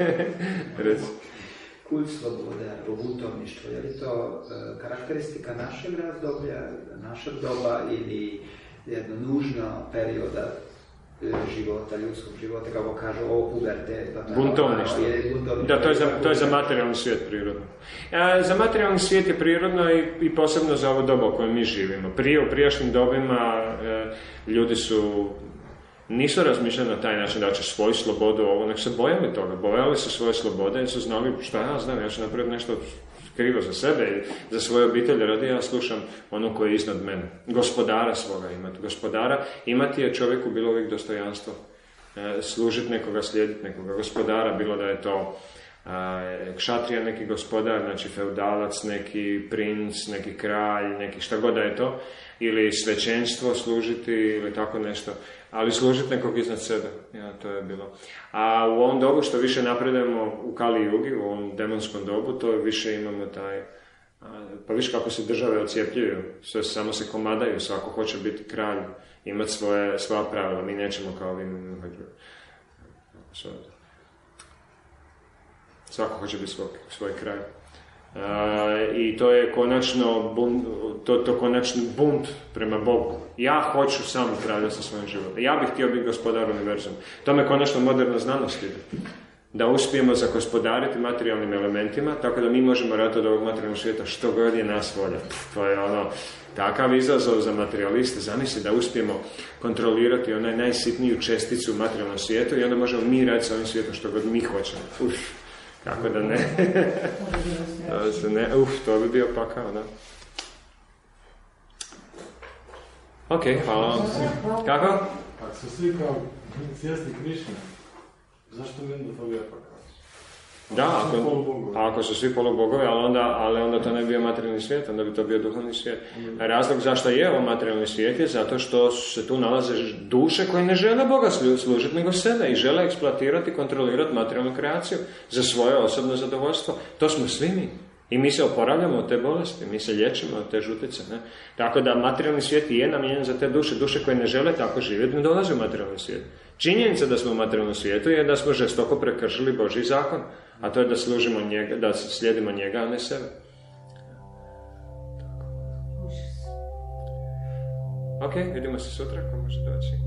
Kult slobode, buntovništvo, je li to karakteristika našeg razdoblja, našeg doba ili jedno nužno perioda života, ljudskog života, kako kažu, ovo puberte. Buntovništvo. Da, to je za materijalni svijet prirodno. Za materijalni svijet je prirodno i posebno za ovo doba u kojem mi živimo. U prijašnjim dobima ljudi nisu razmišljali na taj način da će svoju slobodu nek se bojali toga. Bojali su svoje slobode i su znali šta ja znam, ja ću napraviti nešto krivo za sebe i za svoje obitelje, radi ja slušam ono koje je iznad mene. Gospodara svoga imati. Gospodara imati je čovjeku bilo uvijek dostojanstvo. Služiti nekoga, slijediti nekoga. Gospodara, bilo da je to kšatrija, neki gospodar, znači feudalac, neki princ, neki kralj, neki šta god da je to, ili svećenstvo služiti ili tako nešto, ali služiti nekog iznad sebe, to je bilo. A u ovom dobu što više napredujemo u Kali Jugi, u ovom demonskom dobu, to više imamo taj, pa viš kako se države ocijepljuju, sve samo se komadaju, svako hoće biti kralj, imati svoja pravila, mi nećemo kao vi. Svako hoće biti svoj kraj. I to je konačno konačni bunt prema Bogu. Ja hoću sam upravljati sa svojim životom. Ja bih htio biti gospodar univerzuma. To me konačno moderna znanost ide. Da uspijemo zagospodariti materijalnim elementima, tako da mi možemo raditi od ovog materijalnog svijeta što god je nas volja. To je takav izazov za materijaliste. Zamisli da uspijemo kontrolirati onaj najsitniju česticu u materijalnom svijetu i onda možemo mi raditi sa ovim svijetom što god mi hoćemo. Kako da ne? To bi bio pakao, da. Ok, hvala vam. Kako? Ako su svi kao svjesni Krišne, zašto mi da to bio pakao? Da, ako su svi polubogovi, ali onda to ne bi bio materijalni svijet, onda bi to bio duhovni svijet. Razlog zašto je ovo materijalni svijet je zato što se tu nalaze duše koje ne žele Boga služiti nego sebe i žele eksploatirati, kontrolirati materijalnu kreaciju za svoje osobno zadovoljstvo. To smo svi mi. I mi se oporavljamo od te bolesti, mi se liječimo od te žutice. Ne? Tako da materijalni svijet je namijenjen za te duše koje ne žele tako živjeti, ne dolaze u materijalni svijet. Činjenica da smo u materijalnom svijetu je da smo žestoko prekršili Božji zakon, a to je da služimo njega, da slijedimo njega, a ne sebe. Ok, vidimo se sutra, ko može doći.